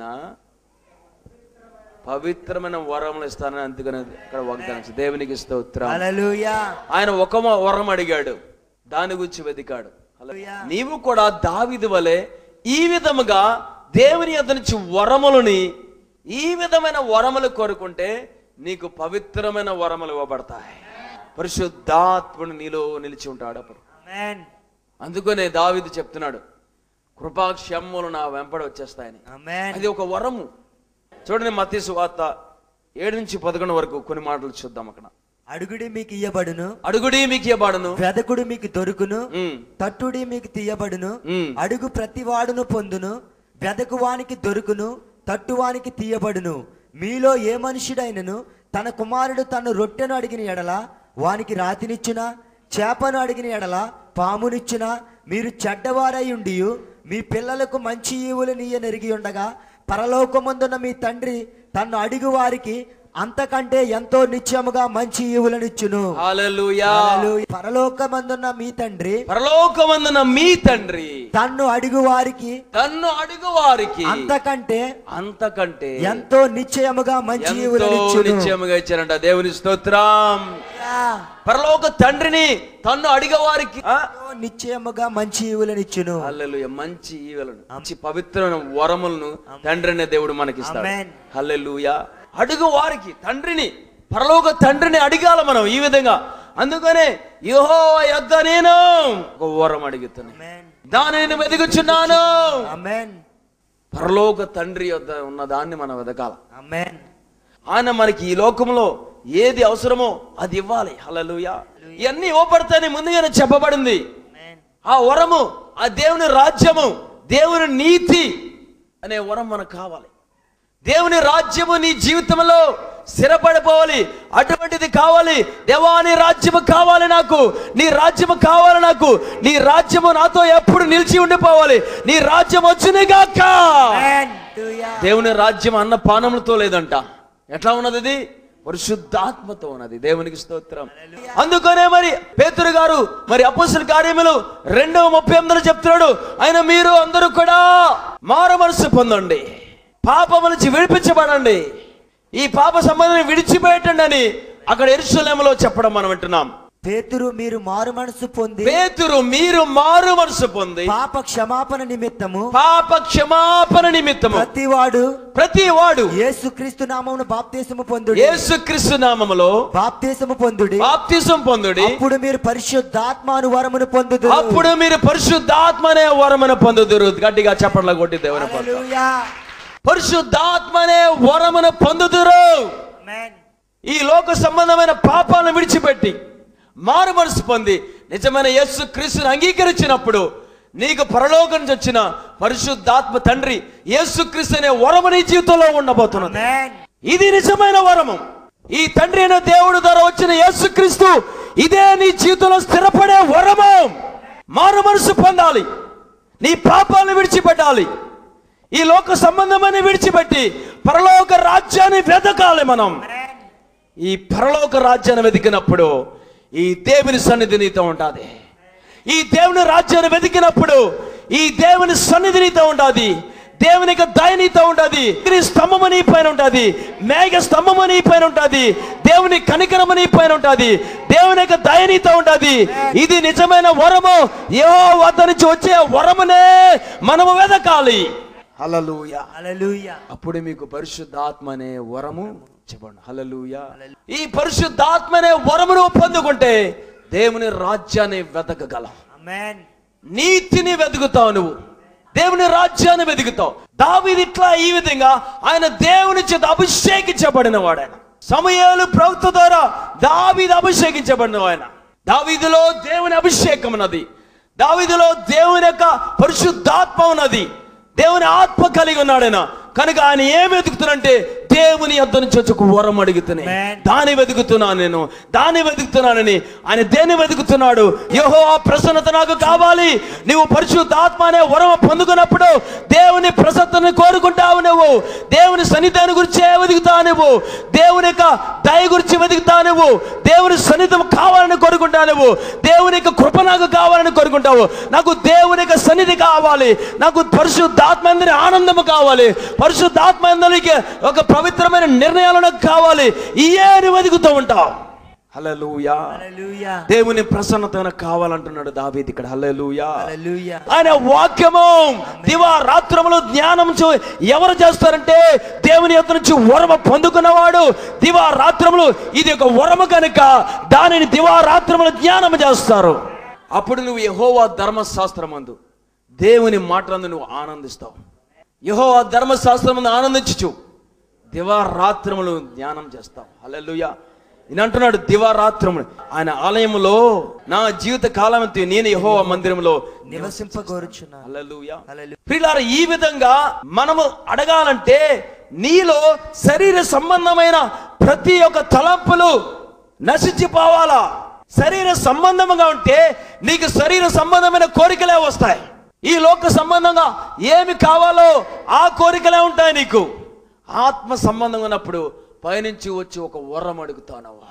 పవిత్రమైన వరములు ఇస్తానని అందుకని ఇక్కడ వాగ్దానం. దేవునికి స్తోత్రం. హల్లెలూయా. ఆయన ఒక వరం అడిగాడు, దాని గురించి వెతికాడు. నీవు కూడా దావీదు వలె ఈ విధముగా దేవుని యొద్ద నుంచి వరములని, ఈ విధమైన వరములు కోరుకుంటే నీకు పవిత్రమైన వరములు ఇవ్వబడతాయి. పరిశుద్ధాత్ముడు నీలో నిలిచి ఉంటాడు అప్పుడు. ఆమేన్. అందుకనే దావీదు చెప్తున్నాడు, కృపాక్షేమములు నా వెంపడి వచ్చేస్తాయని. ఆమేన్. అది ఒక వరము. చూడండి, మత్తయి సువార్త 7-11 వరకు కొన్ని మాటలు చూద్దాం. అక్కడ అడుగుడి మీకు ఇయ్యబడును, అడుగుడి మీకు ఇవ్వబడును, వెదకుడు మీకు దొరుకును, ఉమ్, తట్టుడి మీకు తీయబడును. ఉమ్. అడుగు ప్రతివాడును పొందును, వెదకువానికి దొరుకును, తట్టువానికి తీయబడును. మీలో ఏ మనుషుడైనను తన కుమారుడు తను రొట్టెను అడిగిన ఎడల వానికి రాతినిచ్చునా, చేపను అడిగిన ఎడల పామునిచ్చునా? మీరు చెడ్డవారై ఉండి మీ పిల్లలకు మంచి ఈవులు నీయనెరిగి ఉండగా పరలోకమందున్న మీ తండ్రి తన్ను అడుగు వారికి అంతకంటే ఎంతో నిత్యముగా మంచి ఈవులనిచ్చును. హల్లెలూయా. హల్లెలూయా. పరలోకమందున్న మీ తండ్రి, పరలోకమందున మీ తండ్రి తన్ను అడుగు వారికి అంతకంటే ఎంతో నిశ్చయముగా మంచి ఎంతో ఈవులనిచ్చును. నిశ్చయముగా ఇచ్చారంట. దేవుని స్తోత్రం. పరలోక తండ్రిని తన్ను అడిగేవారికి ఎంతో నిశ్చయముగా మంచి ఈవులనిచ్చును. హల్లెలూయా. మంచి ఈవెలను, మంచి పవిత్రమైన వరములను తండ్రి అనే దేవుడు మనకిస్తాడు. ఆమేన్. హల్లెలూయా. అడుగు వారికి తండ్రిని, పరలోక తండ్రిని అడిగాల మనం ఈ విధంగా. అందుకనే యెహోవా యొద్ద నేను ఒక వరం అడుగుతున్నాను, ఆమేన్. దానిని నేను వెతుకుచున్నాను. ఆమేన్. పరలోక తండ్రి యొద్ద ఉన్న దాన్ని మనం వెతకాల. ఆమేన్. ఆయన మనకి ఈ లోకంలో ఏది అవసరమో అది ఇవ్వాలి. హల్లెలూయా. ఇవన్నీ ఇవ్వబడతాయని ముందుగానే చెప్పబడింది. ఆమేన్. ఆ వరము, ఆ దేవుని రాజ్యము, దేవుని నీతి అనే వరం మనకు కావాలి. దేవుని రాజ్యము నీ జీవితంలో స్థిరపడిపోవాలి. అటువంటిది కావాలి. దేవా, నీ రాజ్యము కావాలి నాకు, నీ రాజ్యము కావాలి నాకు, నీ రాజ్యము నాతో ఎప్పుడు నిలిచి ఉండిపోవాలి, నీ రాజ్యం వచ్చునుగాక. ఆమేన్. హల్లెలూయా. దేవుని రాజ్యం అన్న పానములతో లేదంట. ఎట్లా ఉన్నది? ఇది పరిశుద్ధాత్మతో ఉన్నది. దేవునికి స్తోత్రం. అందుకనే మరి పేతురు గారు మరి అపోస్తలుల కార్యములు 2:38 చెప్తున్నాడు, ఆయన మీరు అందరూ కూడా మారు మనసు పొందండి, పాపము నుంచి విడిపించబడండి, ఈ పాప సంబంధాన్ని విడిచిపెట్టండి అని అక్కడ యెరూషలేములో చెప్పడం మనం వింటున్నాం. పేతురు మీరు మారు మనసు పొంది, పేతురు మీరు మారు మనసు పొంది పాప క్షమాపణ నిమిత్తము ప్రతి వాడు యేసుక్రీస్తు నామమున బాప్తిసము పొందుడి. యేసుక్రీస్తు నామములో బాప్తిసము పొందుడి. బాప్తిసం పొందుడి. అప్పుడు మీరు పరిశుద్ధాత్మను వరమును పొందుదురు. అప్పుడు మీరు పరిశుద్ధాత్మనే వరమును పొందుదురు. గట్టిగా చప్పట్ల కొట్టి దేవుని పట్ల హల్లెలూయా. పరిశుద్ధాత్మనే వరమును పొందుదురు. ఆమేన్. ఈ లోక సంబంధమైన పాపాలను విడిచిపెట్టి మారు మనసు పొంది నిజమైన యేసుక్రీస్తుని అంగీకరించినప్పుడు నీకు పరలోకం నుంచి వచ్చిన పరిశుద్ధాత్మ తండ్రి యేసుక్రీస్తు అనే వరము నీ జీవితంలో ఉండబోతున్నది. ఆమేన్. ఇది నిజమైన వరము. ఈ తండ్రి అయిన దేవుడు ద్వారా వచ్చిన యేసుక్రీస్తు ఇదే నీ జీవితంలో స్థిరపడే వరము. మారు మనసు పొందాలి, నీ పాపాలను విడిచిపెట్టాలి, ఈ లోక సంబంధమని విడిచిపెట్టి పరలోక రాజ్యాన్ని వెతకాలి మనం. ఆమేన్. ఈ పరలోక రాజ్యాన్ని వెతికినప్పుడు ఈ దేవుని సన్నిధి నీతో ఉంటుంది. ఈ దేవుని రాజ్యాన్ని వెతికినప్పుడు ఈ దేవుని సన్నిధి నీతో ఉంటుంది. దేవుని యొక్క దయ నీతో ఉంటుంది. స్తంభము నీ పైన ఉంటుంది. మేఘ స్తంభము నీ పైన ఉంటుంది. దేవుని కనికరము నీ పైన ఉంటుంది. దేవుని యొక్క దయ నీతో ఉంటుంది. ఇది నిజమైన వరము. యెహోవా వద్ద నుంచి వచ్చే వరమునే మనము వెదకాలి. హల్లెలూయా, హల్లెలూయా. అప్పుడు మీకు పరిశుద్ధాత్మ అనే వరము చెప్పండి. హల్లెలూయా. ఈ పరిశుద్ధాత్మ అనే వరమును పొందుకుంటే దేవుని రాజ్యాన్ని వెతకగలం. ఆమేన్. నీతిని వెతుకుతావు, నువ్వు దేవుని రాజ్యాన్ని వెతుకుతావు. దావీదు ఇట్లా ఈ విధంగా ఆయన దేవుని చేత అభిషేకించబడిన వాడు. ఆయన సమూయేలు ప్రవక్త ద్వారా దావీదు అభిషేకించబడిన ఆయన. దావీదులో దేవుని అభిషేకం ఉన్నది. దావీదులో దేవుని యొక్క పరిశుద్ధాత్మ ఉన్నది. దేవుని ఆత్మ కలిగి ఉన్నాడు ఆయన. కనుక ఆయన ఏం వెతుకుతున్నాడంటే దేవుని యొద్ద నుంచి వచ్చి ఒక వరం అడుగుతున్నాయి. దాన్ని వెతుకుతున్నాను నేను, దాన్ని వెతుకుతున్నానని ఆయన దేన్ని వెతుకుతున్నాడు? యెహోవా ప్రసన్నత నాకు కావాలి. నువ్వు పరిశుద్ధాత్మ అనే వరం పొందుకున్నప్పుడు దేవుని ప్రసన్నతను కోరుకుంటావు. నువ్వు దేవుని సన్నిధానం గురించి వెతుకుతావు. నువ్వు దేవుని యొక్క దయ గురించి వెతుకుతావు. నువ్వు దేవుని సన్నిధం కావాలని కోరుకుంటావు. నువ్వు దేవుని యొక్క కృప నాకు కావాలని కోరుకుంటావు. నాకు దేవుని యొక్క సన్నిధి కావాలి. నాకు పరిశుద్ధాత్మ అందరి ఆనందము కావాలి. పరిశుద్ధాత్మ అందరికి ఒక పవిత్రమైన నిర్ణయాలు నాకు కావాలి. ఇయే వెతుకుతూ ఉంటావు. హల్లెలూయా, హల్లెలూయా. దేవుని ప్రసన్నత నాకు కావాలంటున్నాడు దావీదు ఇక్కడ. హల్లెలూయా, హల్లెలూయా. ఆయన వాక్యము దివారాత్రములు ధ్యానం ఎవరు చేస్తారంటే దేవుని యొద్ద నుంచి వరము పొందుకున్నవాడు. దివారాత్రములు ఇది ఒక వరము కనుక దానిని దివారాత్రములు జ్ఞానం చేస్తారు. అప్పుడు నువ్వు యెహోవా ధర్మశాస్త్రమందు దేవుని మాటలందు నువ్వు ఆనందిస్తావు. యెహోవా ధర్మశాస్త్రమందు ఆనందించు దివారాత్రములు ధ్యానం చేస్తావు. హల్లెలూయా. ఈయన అంటున్నాడు దివారాత్రములు ఆయన ఆలయములో నా జీవిత కాలం నేను యెహోవా మందిరంలో నివసింపగోరుచున్నాను. హల్లెలూయా. హల్లెలూయా. ప్రియులారా, ఈ విధంగా మనము అడగాలంటే నీలో శరీర సంబంధమైన ప్రతి ఒక్క తలంపులు నశించిపోవాలా. శరీర సంబంధంగా ఉంటే నీకు శరీర సంబంధమైన కోరికలే వస్తాయి. ఈ లోక సంబంధంగా ఏమి కావాలో ఆ కోరికలే ఉంటాయి నీకు. ఆత్మ సంబంధంగా ఉన్నప్పుడు పైనుంచి వచ్చి ఒక వరం అడుగుతానవా?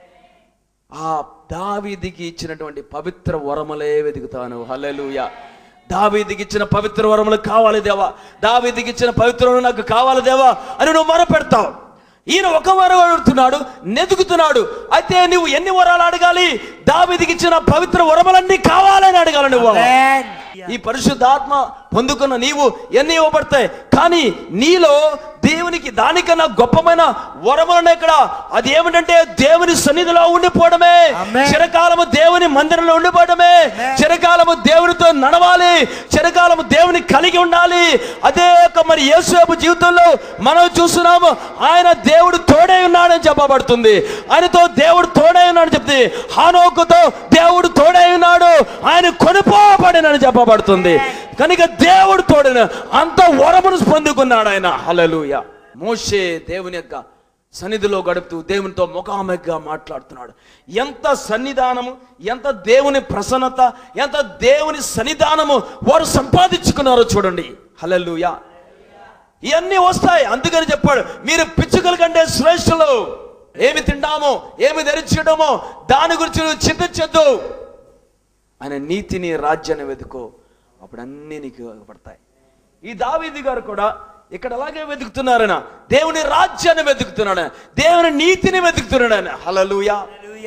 ఆ దావీదుకి ఇచ్చినటువంటి పవిత్ర వరములే వెతుకుతాను. హల్లెలూయా. దావీదుకి ఇచ్చిన పవిత్ర వరములు కావాలి దేవా, దావీదుకి ఇచ్చిన పవిత్ర వరములు నాకు కావాలి దేవా అని నువ్వు మొరపెడతావు. ఈయన ఒక వరం అడుగుతున్నాడు, నెదుగుతున్నాడు. అయితే నువ్వు ఎన్ని వరాలు అడగాలి? దావీదుకి ఇచ్చిన పవిత్ర వరములన్నీ కావాలని అడగాలి నువ్వు. ఈ పరిశుద్ధాత్మ పొందుకున్న నీవు ఎన్ని ఇవ్వబడతాయి, కానీ నీలో దేవునికి దానికన్నా గొప్పమైన వరములు ఇక్కడ. అది ఏమిటంటే దేవుని సన్నిధిలో ఉండిపోవడమే, చిరకాలము దేవుని మందిరంలో ఉండిపోవడమే, చిరకాలము దేవునితో నడవాలి, చిరకాలము దేవుని కలిగి ఉండాలి. అదే మరి యేసేపు జీవితంలో మనం చూస్తున్నాము. ఆయన దేవుడు తోడై ఉన్నాడని చెప్పబడుతుంది. ఆయనతో దేవుడు తోడై ఉన్నాడని చెప్తే హానోకుతో దేవుడు తోడై ఉన్నాడు, ఆయన కొనుపోబడినని చెప్పబడుతుంది. కనుక దేవుడు తోడైన అంత వరమును పొందుకున్నాడు ఆయన. హల్లెలూయా. మోషే దేవుని యొక్క సన్నిధిలో గడుపుతూ దేవునితో ముఖాముఖిగా మాట్లాడుతున్నాడు. ఎంత సన్నిధానము, ఎంత దేవుని ప్రసన్నత, ఎంత దేవుని సన్నిధానము వారు సంపాదించుకున్నారో చూడండి. హల్లెలూయా. ఇవన్నీ వస్తాయి. అందుకని చెప్పాడు, మీరు పిచ్చుకల కంటే శ్రేష్ఠులు. ఏమి తింటామో, ఏమి ధరించడమో దాని గురించి నువ్వు చింతించొద్దు. ఆయన నీతిని, రాజ్యాన్ని వెతుకో, అప్పుడు అన్నీ నీకు పడతాయి. ఈ దావీదు గారు కూడా ఇక్కడ అలాగే వెతుకుతున్నారన, దేవుని రాజ్యాన్ని వెతుకుతున్నాడు, దేవుని నీతిని వెతుకుతున్నాడు ఆయన. హల్లెలూయా.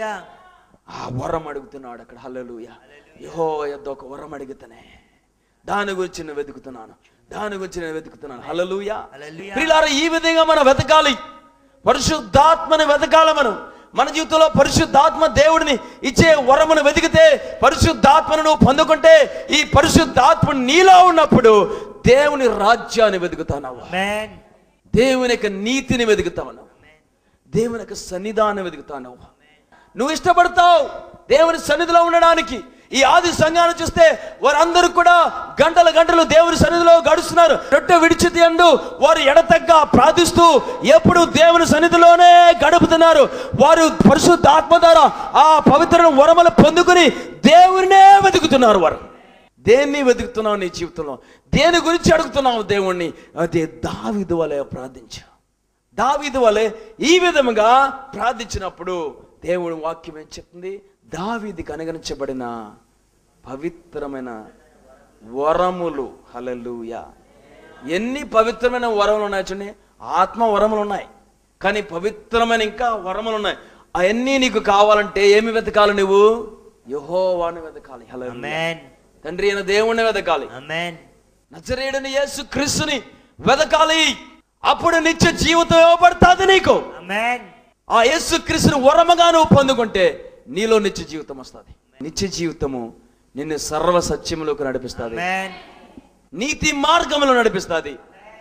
ఆ వరం అడుగుతున్నాడు అక్కడ. హల్లెలూయా. యెహోవా యొద్ద ఒక వరం అడిగితేనే దాని గురించి నేను వెతుకుతున్నాను, దాని గురించి నేను వెతుకుతున్నాను. హల్లెలూయా. ప్రియులారా, ఈ విధంగా మనం వెతకాలి, పరిశుద్ధాత్మని వెతకాలి. మన జీవితంలో పరిశుద్ధాత్మ దేవుడిని ఇచ్చే వరమును వెతికితే, పరిశుద్ధాత్మను నువ్వు పొందుకుంటే, ఈ పరిశుద్ధాత్మ నీలో ఉన్నప్పుడు దేవుని రాజ్యాన్ని వెతుకుతావు, దేవుని యొక్క నీతిని వెతుకుతావు, దేవుని యొక్క సన్నిధానం వెతుకుతావు. నువ్వు ఇష్టపడతావు దేవుని సన్నిధిలో ఉండడానికి. ఈ ఆది సంఘాన్ని చూస్తే వారందరూ కూడా గంటల గంటలు దేవుని సన్నిధిలో గడుస్తున్నారు. రొట్టె విడిచితి అంటూ వారు ఎడతెగక ప్రార్థిస్తూ ఎప్పుడు దేవుని సన్నిధిలోనే గడుపుతున్నారు. వారు పరిశుద్ధాత్మ ద్వారా ఆ పవిత్ర వరములు పొందుకుని దేవుడినే వెతుకుతున్నారు. వారు దేన్ని వెతుకుతున్నావు నీ జీవితంలో? దేని గురించి అడుగుతున్నావు దేవుణ్ణి? అదే దావీదు వలె ప్రార్థించు, దావీదు వలె ఈ విధముగా ప్రార్థించినప్పుడు దేవుడి వాక్యం ఏం చెప్తుంది? దావీదుకి అనుగ్రహించబడిన పవిత్రమైన వరములు. హల్లెలూయా. ఎన్ని పవిత్రమైన వరములు ఉన్నాయి చూడండి. ఆత్మ వరములు ఉన్నాయి, కానీ పవిత్రమైన ఇంకా వరములు ఉన్నాయి. అవన్నీ నీకు కావాలంటే ఏమి వెతకాలి? నువ్వు యెహోవాను వెతకాలి. హల్లెలూయా. తండ్రి అయిన దేవుణ్ణి వెతకాలి. నజరేయుడైన యేసు క్రీస్తుని వెతకాలి. అప్పుడు నిత్య జీవితం ఇవ్వబడుతుంది నీకు. ఆ యేసు క్రీస్తుని వరముగా నువ్వు పొందుకుంటే నీలో నిత్య జీవితం వస్తుంది. నిత్య జీవితము నిన్ను సర్వ సత్యములోకి నడిపిస్తుంది, నీతి మార్గంలో నడిపిస్తుంది,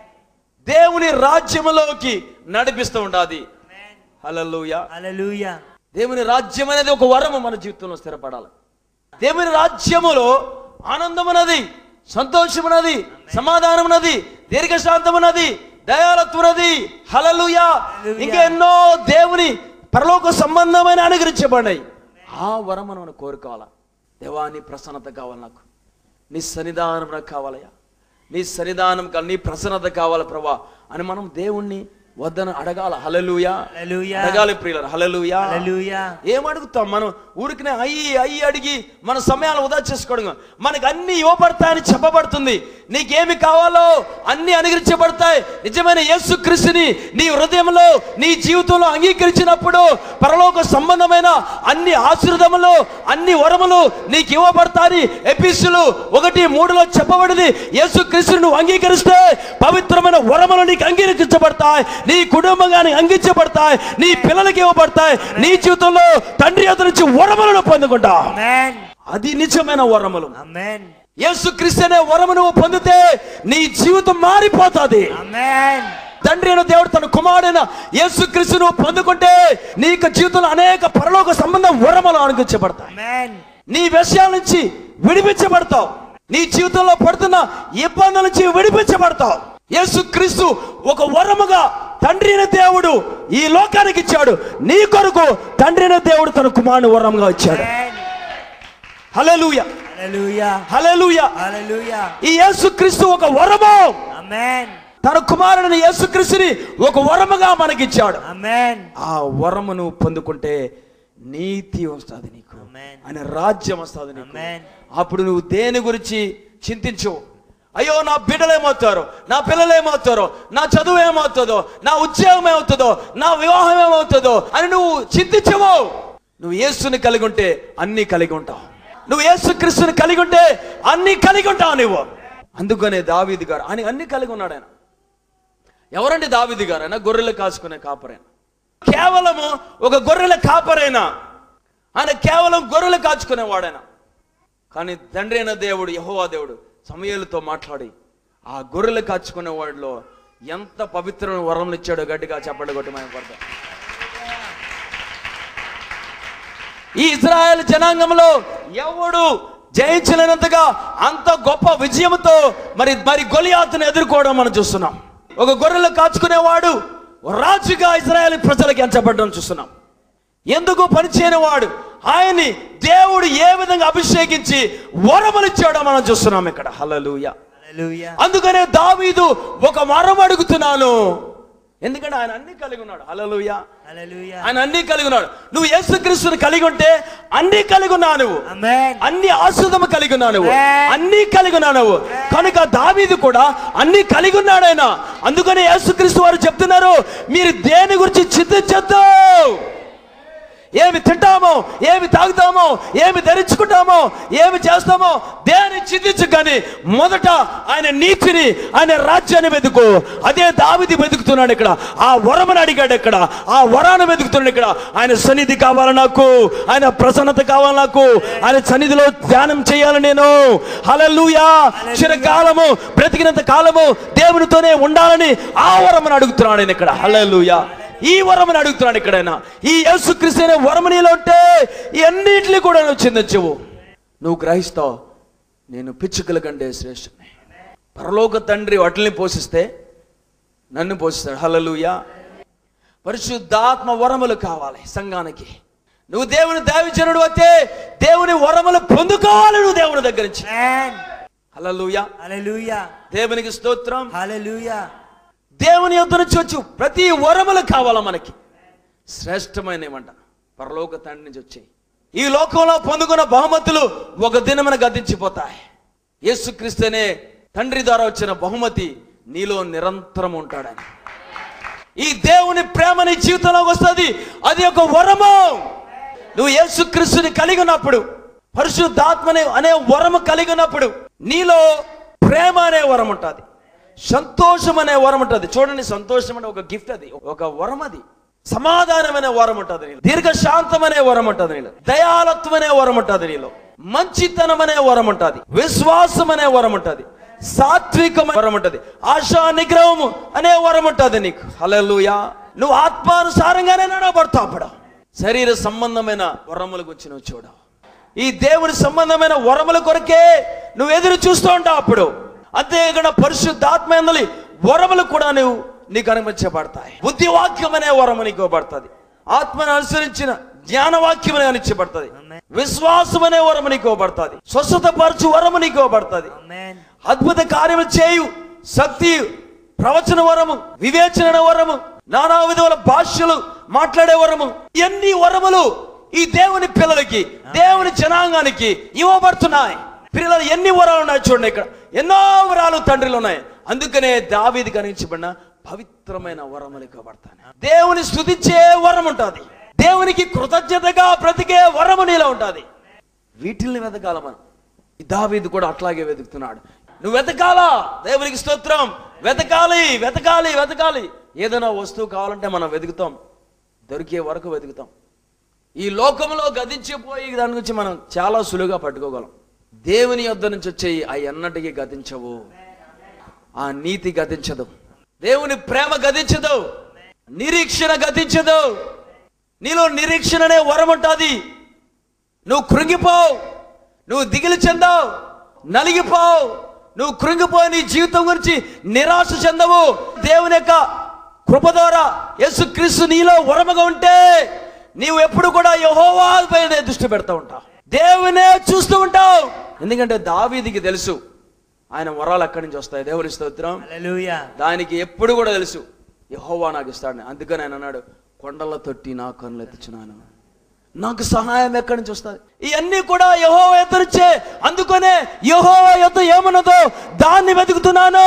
దేవుని రాజ్యములోకి నడిపిస్తూ ఉండాది. హల్లెలూయా. హల్లెలూయా. దేవుని రాజ్యం అనేది ఒక వరము మన జీవితంలో స్థిరపడాలి. దేవుని రాజ్యములో ఆనందమున్నది, సంతోషమున్నది, సమాధానమున్నది, దీర్ఘశాంతమున్నది, దయాళత్వమున్నది. హల్లెలూయా. ఇంకా ఎన్నో దేవుని పరలోక సంబంధమైన అనుగ్రహించబడినాయి. ఆ వరం మనం కోరుకోవాలా. దేవా నీ ప్రసన్నత కావాలి, నాకు నీ సన్నిధానం నాకు కావాలయ్యా, నీ సన్నిధానం కావాలి, నీ ప్రసన్నత కావాలి ప్రభా అని మనం దేవుణ్ణి వద్దన అడగాల. హల్లెలూయా. అడగాలి ప్రియులారా. హల్లెలూయా. ఏమడుగుతాం మనం? ఊరికినే అయ్యి అడిగి మన సమయాలు వృధా చేసుకోవడం. మనకు అన్ని ఇవ్వబడతాయని చెప్పబడుతుంది. నీకేమి కావాలో అన్ని అనుగ్రహించబడతాయి. నిజమైన యేసుక్రీస్తుని నీ హృదయంలో నీ జీవితంలో అంగీకరించినప్పుడు పరలోక సంబంధమైన అన్ని ఆశీర్వాదములు అన్ని వరములు నీకు ఇవ్వబడతాయి. ఎఫెసీయులు 1:3 చెప్పబడింది. యేసుక్రీస్తుని నువ్వు అంగీకరిస్తే పవిత్రమైన వరములు నీకు అంగీకరించబడతాయి, నీ కుటుంబంగానికి అందించబడతాయి, నీ పిల్లలకి ఇవ్వబడతాయి. నీ జీవితంలో తండ్రి యొద్ద నుంచి వరములను పొందుకుంటావు. అది నిజమైన వరములు. యేసుక్రీస్తు అనే వరము నువ్వు పొందితే నీ జీవితం మారిపోతుంది. తండ్రి అయిన దేవుడు తన కుమారుడైన యేసుక్రీస్తు నువ్వు పొందుకుంటే నీకు జీవితంలో అనేక పరలోక సంబంధ వరములు అనుగ్రహించబడతాయి. నీ విషయాల నుంచి విడిపించబడతావు, నీ జీవితంలో పడుతున్న ఇబ్బందుల నుంచి విడిపించబడతావు. యేసుక్రీస్తు ఒక వరముగా తండ్రి అయిన దేవుడు ఈ లోకానికి ఇచ్చాడు. నీ కొరకు తండ్రి అయిన దేవుడు తన కుమారుని వరముగా ఇచ్చాడు. హల్లెలూయా. హల్లెలూయా. హల్లెలూయా. ఈ యేసుక్రీస్తు ఒక వరము. ఆమేన్. తన కుమారుని యేసుక్రీస్తుని ఒక వరముగా మనకిచ్చాడు. ఆమేన్. ఆ వరమును పొందుకుంటే నీతి వస్తుంది నీకు, ఆయన రాజ్యం వస్తుంది నీకు. అప్పుడు నువ్వు దేని గురించి చింతించవు. అయ్యో నా బిడ్డలు ఏమవుతారో, నా పిల్లలు ఏమవుతారో, నా చదువు ఏమవుతుందో, నా ఉద్యోగం ఏమవుతుందో, నా వివాహం ఏమవుతుందో అని నువ్వు చింతించవు. నువ్వు యేసుని కలిగి ఉంటే అన్ని కలిగి ఉంటావు. నువ్వు యేసుక్రీస్తుని కలిగి ఉంటే అన్ని కలిగి ఉంటావు నువ్వు. అందుకనే దావీదు గారు ఆయన అన్ని కలిగి ఉన్నాడు. ఆయన ఎవరండి దావీదు గారు? ఆయన గొర్రెలు కాసుకునే కాపరైన, కేవలము ఒక గొర్రెల కాపరైనా, ఆయన కేవలం గొర్రెలు కాచుకునేవాడైనా. కానీ తండ్రి అయిన దేవుడు యెహోవా దేవుడు సమూయేలుతో మాట్లాడి ఆ గొర్రెలు కాచుకునే వాడిలో ఎంత పవిత్రమైన వరములు ఇచ్చాడో గట్టిగా చెప్పండి. కొట్టి మనం పడతాం. ఈ ఇశ్రాయేలు జనాంగంలో ఎవడు జయించలేనంతగా అంత గొప్ప విజయంతో మరి గొలియాతును ఎదుర్కోవడం మనం చూస్తున్నాం. ఒక గొర్రెలు కాచుకునేవాడు రాజుగా ఇశ్రాయేలు ప్రజలకు ఎంచబడడం చూస్తున్నాం. ఎందుకు పనిచేయని వాడు ఆయన్ని దేవుడు ఏ విధంగా అభిషేకించి వరములు ఇచ్చాడో మనం చూస్తున్నాం ఇక్కడ. హల్లెలూయా. అందుకనే దావీదు ఒక వరం అడుగుతున్నాను, ఎందుకంటే ఆయన అన్ని కలిగి ఉన్నాడు. హల్లెలూయా. ఆయన అన్ని కలిగి ఉన్నాడు. నువ్వు యేసుక్రీస్తుని కలిగి ఉంటే అన్ని కలిగి ఉన్నావు నువ్వు, అన్ని ఆశీర్వాదము కలిగి ఉన్నావు నువ్వు, అన్ని కలిగి ఉన్నావు నువ్వు. కనుక దావీదు కూడా అన్ని కలిగి ఉన్నాడు ఆయన. అందుకనే యేసుక్రీస్తు వారు చెప్తున్నారు, మీరు దేని గురించి చింతించొద్దు. ఏమి తింటామో, ఏమి తాగుతామో, ఏమి ధరించుకుంటామో, ఏమి చేస్తామో దేని చింతించు, కానీ మొదట ఆయన నీతిని ఆయన రాజ్యాన్ని వెతుకు. అదే దావీదు వెతుకుతున్నాడు ఇక్కడ. ఆ వరమును అడిగాడు ఇక్కడ, ఆ వరాన్ని వెతుకుతున్నాడు ఇక్కడ. ఆయన సన్నిధి కావాలి నాకు, ఆయన ప్రసన్నత కావాలి నాకు, ఆయన సన్నిధిలో ధ్యానం చేయాలి నేను. హల్లెలూయా. చిరకాలము బ్రతికినంత కాలము దేవునితోనే ఉండాలని ఆ వరమును అడుగుతున్నాడు ఆయన ఇక్కడ. హల్లెలూయా. ఈ వరమును అడుగుతున్నాడు ఇక్కడైనా. ఈ యేసుక్రీస్తు అనే వరము నీలో ఉంటే అన్నింటినీ కూడా నువ్వు చిందించవు. నువ్వు గ్రహిస్తావు, నేను పిచ్చుకల కంటే శ్రేష్ఠుని. పరలోక తండ్రి వాటిని పోషిస్తే నన్ను పోషిస్తాడు. హల్లెలూయా. పరిశుద్ధాత్మ వరములు కావాలి సంఘానికి. నువ్వు దేవుని దైవజనుడు అయితే దేవుని వరములు పొందుకోవాలి నువ్వు దేవుని దగ్గర నుంచి. హల్లెలూయా. హల్లెలూయా. దేవునికి స్తోత్రం. హల్లెలూయా. దేవుని యొద్ద నుంచి వచ్చు ప్రతి వరములు కావాలా మనకి. శ్రేష్టమైనవంట పరలోక తండ్రి నుంచి వచ్చాయి. ఈ లోకంలో పొందుకున్న బహుమతులు ఒక దినమున గతించిపోతాయి. యేసుక్రీస్తు అనే తండ్రి ద్వారా వచ్చిన బహుమతి నీలో నిరంతరం ఉంటాడని. ఈ దేవుని ప్రేమ నీ జీవితంలోకి వస్తుంది. అది ఒక వరము. నువ్వు యేసుక్రీస్తుని కలిగి ఉన్నప్పుడు, పరిశుద్ధాత్మని అనే వరము కలిగి ఉన్నప్పుడు నీలో ప్రేమ అనే వరం ఉంటుంది, సంతోషం అనే వరం ఉంటుంది. చూడండి, సంతోషం అంటే ఒక గిఫ్ట్, అది ఒక వరం. అది సమాధానం అనే వరం ఉంటుంది నీలో, దీర్ఘశాంతం అనే వరం ఉంటుంది నీలో, దయాలత్వం అనే వరం ఉంటుంది నీలో, మంచితనం అనే వరం ఉంటుంది, విశ్వాసం అనే వరం ఉంటుంది, సాత్వికం వరం ఉంటుంది, ఆశా నిగ్రహము అనే వరం ఉంటుంది నీకు. హల్లెలూయా. నువ్వు ఆత్మానుసారంగానే నడవబడతావు. అప్పుడు శరీర సంబంధమైన వరముల గురించి నువ్వు చూడవు. ఈ దేవుని సంబంధమైన వరముల కొరకే నువ్వు ఎదురు చూస్తూ ఉంటావు. అప్పుడు అంతేకాకుండా పరిశుద్ధాత్మ వరములు కూడా నీకు అనుమతించబడతాయి. బుద్ధివాక్యం అనే వరము నీకు ఇవ్వబడుతుంది, ఆత్మను అనుసరించిన జ్ఞానవాక్యం అనే ఇవ్వబడుతుంది, విశ్వాసం అనే వరము నీకు ఇవ్వబడుతుంది, స్వస్థతపరచు వరము నీకు ఇవ్వబడుతుంది, అద్భుత కార్యము చేయు శక్తి, ప్రవచన వరము, వివేచన వరము, నానా విధముల భాషలు మాట్లాడే వరము. ఎన్ని వరములు ఈ దేవుని పిల్లలకి, దేవుని జనాంగానికి ఇవ్వబడుతున్నాయి. పిల్లలు ఎన్ని వరాలు ఉన్నాయి చూడండి. ఇక్కడ ఎన్నో వరాలు తండ్రిలో ఉన్నాయి. అందుకనే దావీదుకి అనుగ్రహించబడిన పవిత్రమైన వరములు ఇవ్వబడతాయి. దేవుని స్తుతించే వరం ఉంటుంది, దేవునికి కృతజ్ఞతగా బ్రతికే వరము నీలో ఉంటుంది. వీటిల్ని వెతకాల మనం. దావీదు కూడా అట్లాగే వెతుకుతున్నాడు. నువ్వు వెతకాలా? దేవునికి స్తోత్రం. వెతకాలి, వెతకాలి, వెతకాలి. ఏదైనా వస్తువు కావాలంటే మనం వెతుకుతాం, దొరికే వరకు వెతుకుతాం. ఈ లోకంలో గతించిపోయి దాని గురించి మనం చాలా సులువుగా పట్టుకోగలం. దేవుని యొద్ద నుంచి వచ్చేయి ఆ ఎన్నటికీ గతించవు. ఆ నీతి గతించదు, దేవుని ప్రేమ గతించదు, నిరీక్షణ గతించదు. నీలో నిరీక్షణ అనే వరం ఉంటుంది. నువ్వు కృంగిపోవు, నువ్వు దిగులు చెందావు, నలిగిపోవు, నువ్వు కృంగిపోయి నీ జీవితం గురించి నిరాశ చెందవు. దేవుని యొక్క కృప ద్వారా యేసుక్రీస్తు నీలో వరముగా ఉంటే నీవు ఎప్పుడు కూడా యెహోవా పైన దృష్టి పెడతా ఉంటావు, దేవునే చూస్తూ ఉంటావు. ఎందుకంటే దావీదుకి తెలుసు ఆయన వరాలు ఎక్కడి నుంచి వస్తాయి. దేవుని స్తోత్రం. హల్లెలూయా. దానికి ఎప్పుడు కూడా తెలుసు యెహోవా నాకు ఇస్తాడని. అందుకని ఆయన అన్నాడు, కొండల తొట్టి నా కన్నులు ఎత్తుచున్నాను, నాకు సహాయం ఎక్కడి నుంచి వస్తుంది. ఇవన్నీ కూడా యెహోవా యొద్ద నుంచే. అందుకనే యెహోవా యొద్ద ఏమన్నదో దాన్ని వెతుకుతున్నాను.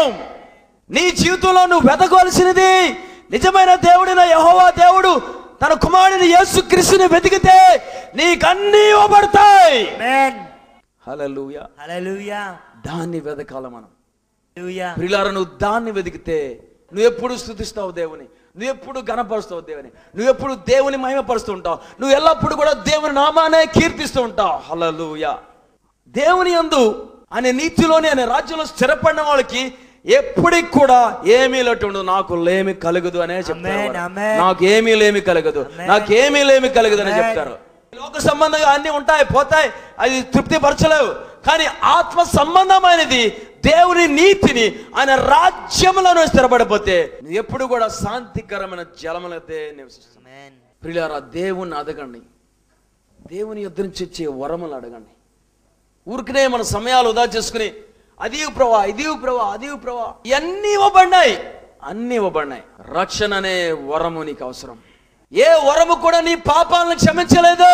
నీ జీవితంలో నువ్వు వెతకవలసినది నిజమైన దేవుడైన యెహోవా దేవుడు తన కుమారుని యేసుక్రీస్తుని వెతికితే నీకన్నీ ఇవ్వబడతాయి. ఆమేన్. హల్లెలూయా. హల్లెలూయా. దాన్ని వెతకాల మనం. హల్లెలూయా. ప్రియులారా, నువ్వు దాన్ని వెతికితే నువ్వు ఎప్పుడు స్తుతిస్తావు దేవుని, నువ్వు ఎప్పుడు ఘనపరుస్తావు దేవుని, నువ్వు ఎప్పుడు దేవుని మహిమపరుస్తూ ఉంటావు, నువ్వు ఎల్లప్పుడు కూడా దేవుని నామానే కీర్తిస్తూ ఉంటావు. హల్లెలూయా. దేవుని యందు అనే నీతిలోని అనే రాజ్యంలో స్థిరపడిన వాళ్ళకి ఎప్పటికి కూడా ఏమీ లోటు ఉండదు. నాకు లేమి కలగదు అనే చెప్తారు. నాకు ఏమీ లేమి కలగదు, నాకేమీ లేమి కలగదు అని చెప్తారు. లోక సంబంధంగా అన్ని ఉంటాయి, పోతాయి, అది తృప్తి పరచలేవు. కానీ ఆత్మ సంబంధమైనది దేవుని నీతిని ఆయన రాజ్యంలో స్థిరపడిపోతే నువ్వు ఎప్పుడు కూడా శాంతికరమైన జలములైతే నివసిస్తావు. ప్రియులారా, దేవుణ్ణి అడగండి, దేవుని యొద్ద నుంచి వచ్చే వరములు అడగండి. ఊరికనే మన సమయాలు వృధా చేసుకుని అది ప్రభా, ఇది ప్రభా, అది ప్రభా, ఇవన్నీ ఇవ్వబడినాయి, అన్నీ ఇవ్వబడినాయి. రక్షణ అనే వరము నీకు అవసరం. ఏ వరము కూడా నీ పాపాలను క్షమించలేదు.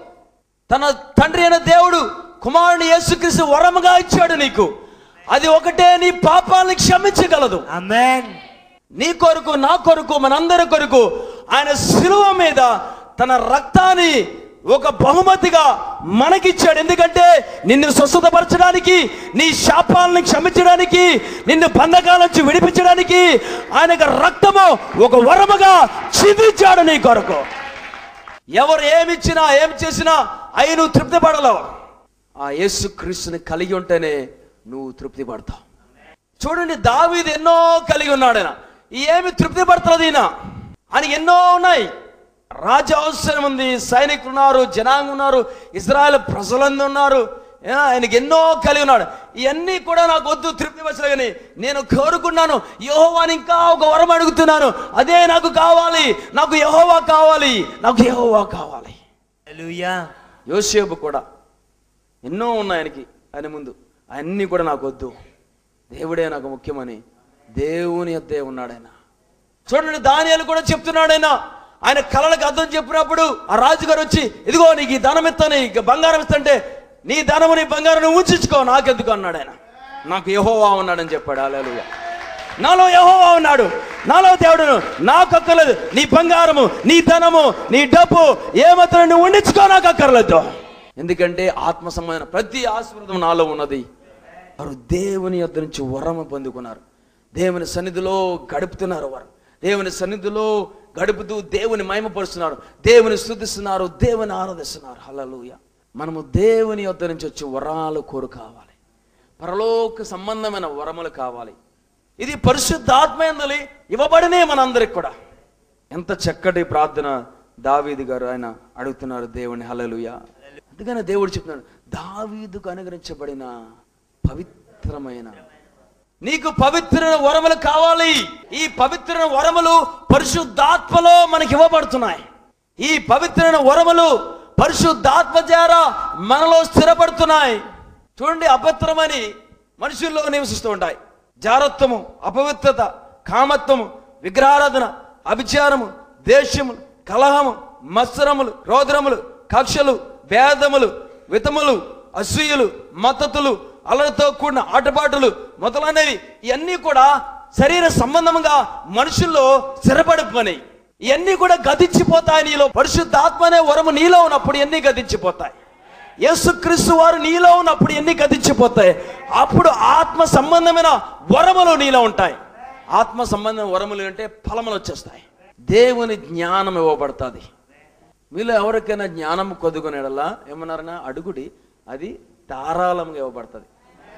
తన తండ్రి అయిన దేవుడు కుమారుని యేసుక్రీస్తు వరముగా ఇచ్చాడు నీకు. అది ఒకటే నీ పాపాలను క్షమించగలదు. ఆమేన్. నీ కొరకు, నా కొరకు, మనందరి కొరకు ఆయన శిలువ మీద తన రక్తాన్ని ఒక బహుమతిగా మనకిచ్చాడు. ఎందుకంటే నిన్ను స్వస్థతపరచడానికి, నీ శాపాలను క్షమించడానికి, నిన్ను బంధకాల నుంచి విడిపించడానికి ఆయన రక్తము ఒక వరముగా చిందించాడు నీ కొరకు. ఎవరు ఏమిచ్చినా ఏం చేసినా అయి నువ్వు తృప్తి పడలేవు. ఆ యేసుక్రీస్తుని కలిగి ఉంటేనే నువ్వు తృప్తి పడతావు. చూడండి, దావీదు ఎన్నో కలిగి ఉన్నాడు. ఆయన ఏమి తృప్తి పడుతుంది, ఆయన ఎన్నో ఉన్నాయి. రాజ అవసరం ఉంది, సైనికులు ఉన్నారు, జనాంగం ఉన్నారు, ఇజ్రాయెల్ ప్రజలందరూ ఉన్నారు. ఆయనకి ఎన్నో కలిగి ఉన్నాడు. ఇవన్నీ కూడా నాకు వద్దు, తృప్తి పరచలే. కానీ నేను కోరుకున్నాను, యెహోవాని ఇంకా ఒక వరం అడుగుతున్నాను, అదే నాకు కావాలి. నాకు యెహోవా కావాలి, నాకు యెహోవా కావాలి. హల్లెలూయా. యోసేపు కూడా ఎన్నో ఉన్నాయి ఆయనకి, ఆయన ముందు. అన్నీ కూడా నాకు వద్దు, దేవుడే నాకు ముఖ్యమని దేవుని యొద్దే ఉన్నాడు ఆయన. చూడండి, దానియేలు కూడా చెప్తున్నాడు ఆయన కలలకు అర్థం చెప్పినప్పుడు ఆ రాజుగారు వచ్చి, ఇదిగో నీకు ఈ ధనం ఇస్తాను, ఇక బంగారం ఇస్తుంటే నీ ధనము నీ బంగారం ఉంచుకో, నాకెందుకు అన్నాడు ఆయన. నాకు యెహోవా ఉన్నాడని చెప్పాడు. హల్లెలూయా. నాలో యెహోవా ఉన్నాడు, నాలో దేవుడును, నాకు అక్కర్లేదు నీ బంగారము, నీ ధనము, నీ డబ్బు ఏమాత్రం నువ్వు ఉండించుకో, నాకు అక్కర్లేదు. ఎందుకంటే ఆత్మ సంబంధమైన ప్రతి ఆశీర్వాదం నాలో ఉన్నది. వారు దేవుని యొద్ద నుంచి వరము పొందుకున్నారు, దేవుని సన్నిధిలో గడుపుతున్నారు. వారు దేవుని సన్నిధిలో గడుపుతూ దేవుని మహిమపరుస్తున్నారు, దేవుని స్తుతిస్తున్నారు, దేవుని ఆరాధిస్తున్నారు. హల్లెలూయా. మనము దేవుని యొద్ద నుంచి వచ్చి వరాలు కోరు కావాలి, పరలోక సంబంధమైన వరములు కావాలి. ఇది పరిశుద్ధాత్మయందలి ఇవ్వబడినే మనందరికి కూడా. ఎంత చక్కటి ప్రార్థన దావీదు గారు ఆయన అడుగుతున్నారు దేవుని. హల్లెలూయా. అందుకని దేవుడు చెప్తున్నాడు, దావీదుకు అనుగ్రహించబడిన పవిత్రమైన, నీకు పవిత్రమైన వరములు కావాలి. ఈ పవిత్రమైన వరములు పరిశుద్ధాత్మలో మనకి ఇవ్వబడుతున్నాయి. ఈ పవిత్రమైన వరములు పరిశుద్ధాత్మ ద్వారా మనలో స్థిరపడుతున్నాయి. చూడండి, అపవిత్రమని మనుషుల్లో నివసిస్తూ ఉంటాయి. జారత్వము, అపవిత్రత, కామత్వము, విగ్రహారాధన, అభిచారము, దేశము, కలహము, మత్సరములు, రోదనములు, కక్షలు, భేదములు, వితములు, అసూయలు, మత్తతులు, అలరితో కూడిన ఆటపాటలు మొదలైనవి. ఇవన్నీ కూడా శరీర సంబంధంగా మనుషుల్లో స్థిరపడిపోయి ఇవన్నీ కూడా గతించిపోతాయి. నీలో పరిశుద్ధాత్మ అనే వరము నీలో ఉన్నప్పుడు ఎన్ని గతించిపోతాయి. యేసుక్రీస్తు వారు నీలో ఉన్నప్పుడు ఎన్ని గతించిపోతాయి. అప్పుడు ఆత్మ సంబంధమైన వరములు నీలో ఉంటాయి. ఆత్మ సంబంధమైన వరములు అంటే ఫలములు వచ్చేస్తాయి. దేవుని జ్ఞానం ఇవ్వబడుతుంది. మీలో ఎవరికైనా జ్ఞానం కొదుకునేలా ఏమన్నారన్నా అడుగుడి, అది ధారాళంగా ఇవ్వబడుతుంది.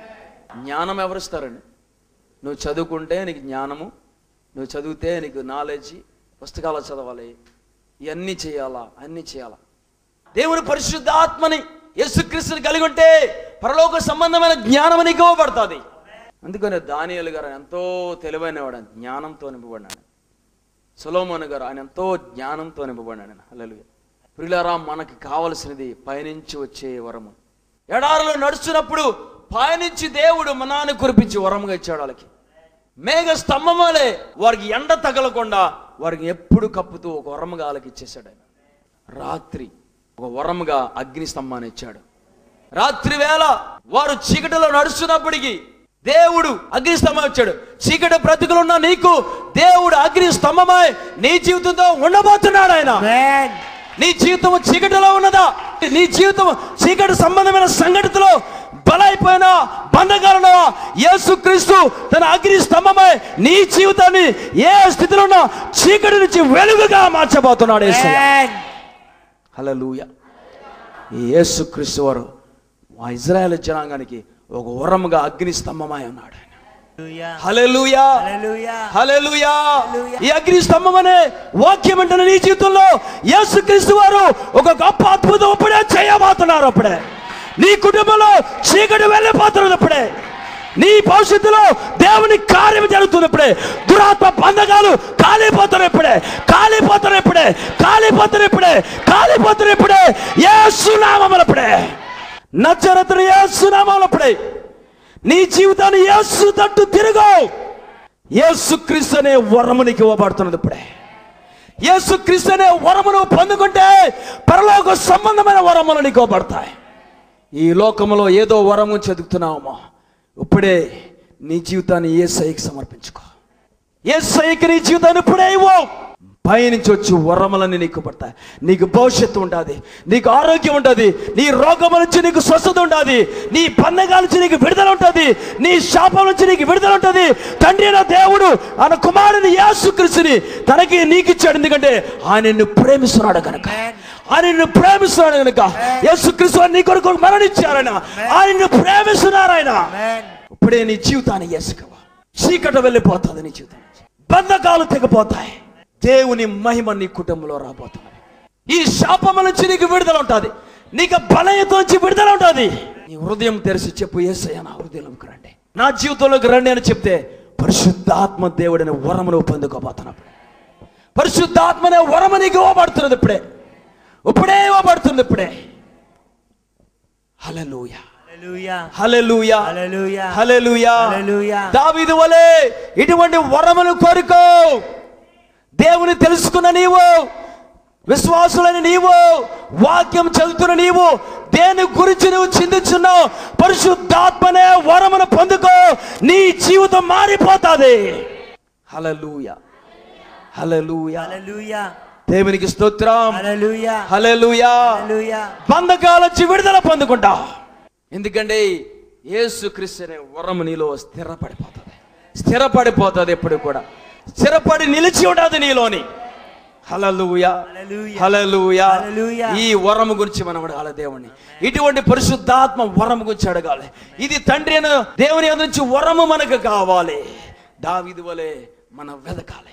జ్ఞానం ఎవరిస్తారండి? నువ్వు చదువుకుంటే నీకు జ్ఞానము, నువ్వు చదివితే నీకు నాలెడ్జ్, పుస్తకాలు చదవాలి, ఇవన్నీ చేయాలా, అన్నీ చేయాలా. దేవుని పరిశుద్ధాత్మని యేసుక్రీస్తుని కలిగి ఉంటే పరలోక సంబంధమైన జ్ఞానం నీకు ఇవ్వబడుతుంది. అందుకని దానియేలు గారు ఎంతో తెలివైన వాడు, జ్ఞానంతో నింపబడినాడు. సొలొమోను గారు ఆయన ఎంతో జ్ఞానంతో నింపబడినాడు. హల్లెలూయా. ప్రియులారా, మనకి కావలసినది పైనుంచి వచ్చే వరము. ఎడారిలో నడుస్తున్నప్పుడు పైనుంచి దేవుడు మన్నాను కురిపించి వరముగా ఇచ్చాడు వాళ్ళకి. మేఘ స్తంభం వలె వారికి ఎండ తగలకుండా వారికి ఎప్పుడు కప్పుతూ ఒక వరముగా వాళ్ళకి ఇచ్చేసాడు ఆయన. రాత్రి ఒక వరముగా అగ్ని స్తంభాన్ని ఇచ్చాడు. రాత్రి వేళ వారు చీకటిలో నడుస్తున్నప్పటికీ దేవుడు అగ్ని స్తంభం ఇచ్చాడు. చీకటి బ్రతుకులున్న నీకు దేవుడు అగ్ని స్తంభమై నీ జీవితంతో ఉండబోతున్నాడు ఆయన. నీ జీవితం చీకటిలో ఉన్నదా? నీ జీవితం చీకటి సంబంధమైన సంఘటనలో బలైపోయినా బంధకాలను యేసుక్రీస్తు తన అగ్ని స్తంభమై నీ జీవితాన్ని ఏ స్థితిలో ఉన్నా చీకటి నుంచి వెలుగుగా మార్చబోతున్నాడు యేసయ్య. హల్లెలూయా. ఈ యేసుక్రీస్తు వారు ఆ ఇజ్రాయేల్ జనాంగానికి ఒక వరముగా అగ్ని స్తంభమై ఉన్నాడు. హల్లెలూయా, హల్లెలూయా. ఈ అగ్ని స్తంభం అనే వాక్యం అంటే నీ జీవితంలో యేసుక్రీస్తు వారు ఒక గొప్ప అద్భుతం అప్పుడే చేయబోతున్నారు. అప్పుడే నీ కుటుంబంలో చీకటి వెళ్ళిపోతున్నది. అప్పుడే నీ భవిష్యత్తులో దేవుని కార్యం జరుగుతున్నప్పుడే దురాత్మ బంధకాలు కాలిపోతున్నారు. ఇప్పుడే కాలిపోతున్నారు. ఇప్పుడే కాలిపోతున్నారు. ఇప్పుడే కాలిపోతున్నారు. ఇప్పుడే యేసు నామములో, అప్పుడే నజరేతుడు యేసు నామములో అప్పుడే నీ జీవితాన్ని యేసు తట్టు తిరుగు. యేసుక్రీస్తు అనే వరము నీకు ఇవ్వబడుతున్నది. ఇప్పుడే యేసుక్రీస్తు అనే వరమును పొందుకుంటే పరలోక సంబంధమైన వరములు నీకు ఇవ్వబడతాయి. ఈ లోకంలో ఏదో వరము చదువుతున్నామో ఇప్పుడే నీ జీవితాన్ని యేసయ్యకి సమర్పించుకో. యేసయ్యకి నీ జీవితాన్ని ఇప్పుడే ఇవ్వు. పైనుంచి వచ్చి వరములన్నీ నీకు పడతాయి. నీకు భవిష్యత్తు ఉంటుంది, నీకు ఆరోగ్యం ఉంటుంది, నీ రోగముల నుంచి నీకు స్వస్థత ఉంటుంది, నీ బంధకాల నుంచి నీకు విడుదల ఉంటుంది, నీ శాపం నుంచి నీకు విడుదల ఉంటుంది. తండ్రి అయిన దేవుడు ఆయన కుమారుని యేసుక్రీస్తుని తనకి నీకు ఇచ్చాడు. ఎందుకంటే ఆయన నిన్ను ప్రేమిస్తున్నాడు కనుక. ఆయన నిన్ను ప్రేమిస్తున్నాడు కనుక యేసుక్రీస్తు నీ కొరకు మరణించారాయన. ఆయన నిన్ను ప్రేమిస్తున్నారు ఆయన. ఇప్పుడే నీ జీవితాన్ని యేసుకవ. చీకట వెళ్ళిపోతుంది, నీ జీవితం బంధకాలు తెగిపోతాయి. దేవుని మహిమ నీ కుటుంబంలో రాబోతున్నది. ఈ శాపముల నుంచి నీకు విడుదల ఉంటుంది, నీకు బలహీనత నుంచి విడుదల ఉంటుంది. నీ హృదయం తెరిచి చెప్పు, యేసయ్య నా హృదయంలోకి రండి, నా జీవితంలోకి రండి అని చెప్తే పరిశుద్ధాత్మ దేవుడిని వరమును పొందుకోబోతున్నప్పుడు పరిశుద్ధాత్మనే వరము నీకు ఇవ్వబడుతున్నది. ఇప్పుడే ఇవ్వబడుతుంది. ఇప్పుడే హల్లెలూయా. హల్లెలూయా హల్లెలూయా హల్లెలూయా హల్లెలూయా. దావీదు వలె ఇటువంటి వరములు కోరుకో. దేవుని తెలుసుకున్న నీవు, విశ్వాసులని నీవు, వాక్యం చదువుతున్న నీవు, దేని గురించి నువ్వు చింతిస్తున్నావు, పరిశుద్ధాత్మనే వరమును పొందుకో, నీ జీవితం మారిపోతాది. హల్లెలూయా హల్లెలూయా హల్లెలూయా. దేవునికి స్తోత్రం. హల్లెలూయా హల్లెలూయా. హల్లెలూయా. బంధకాల నుంచి విడుదల పొందుకుంటా. ఎందుకంటే యేసుక్రీస్తు అనే వరము నీలో స్థిరపడిపోతుంది. ఎప్పుడు కూడా స్థిరపడి నిలిచి ఉండదు నీలోని. హల్లెలూయా హల్లెలూయా. ఈ వరము గురించి మనం అడగాలి దేవుణ్ణి. ఇటువంటి పరిశుద్ధాత్మ వరము గురించి అడగాలి. ఇది తండ్రి అయిన దేవుని యొద్ద నుంచి వరము మనకు కావాలి. దావీదు వలె మనం వెతకాలి.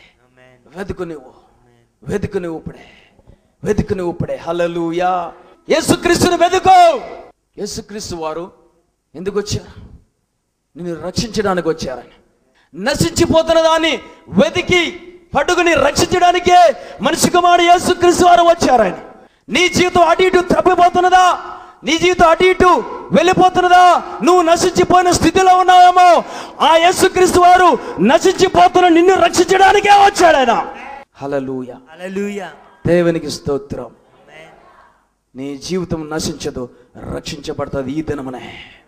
వెతుకు నువ్వు ఇప్పుడే. హల్లెలూయా. యేసుక్రీస్తుని వెతుకో. యేసుక్రీస్తు వారు ఎందుకు వచ్చారు? నిన్ను రక్షించడానికి వచ్చారని. నశించిపోతున్న దాన్ని వెతికి పట్టుకుని రక్షించడానికే మనిషి కుమారుడు యేసుక్రీస్తు వారు వచ్చారని. నీ జీవితం అటు ఇటు తప్పిపోతున్నదా? నీ జీవితం అటు ఇటు వెళ్ళిపోతున్నదా? నువ్వు నశించిపోయిన స్థితిలో ఉన్నావేమో. ఆ యేసుక్రీస్తు వారు నశించిపోతున్న నిన్ను రక్షించడానికే వచ్చాడు ఆయన. హల్లెలూయా హల్లెలూయా. దేవునికి స్తోత్రం. నీ జీవితం నశించదు, రక్షించబడుతుంది ఈ దినమునే.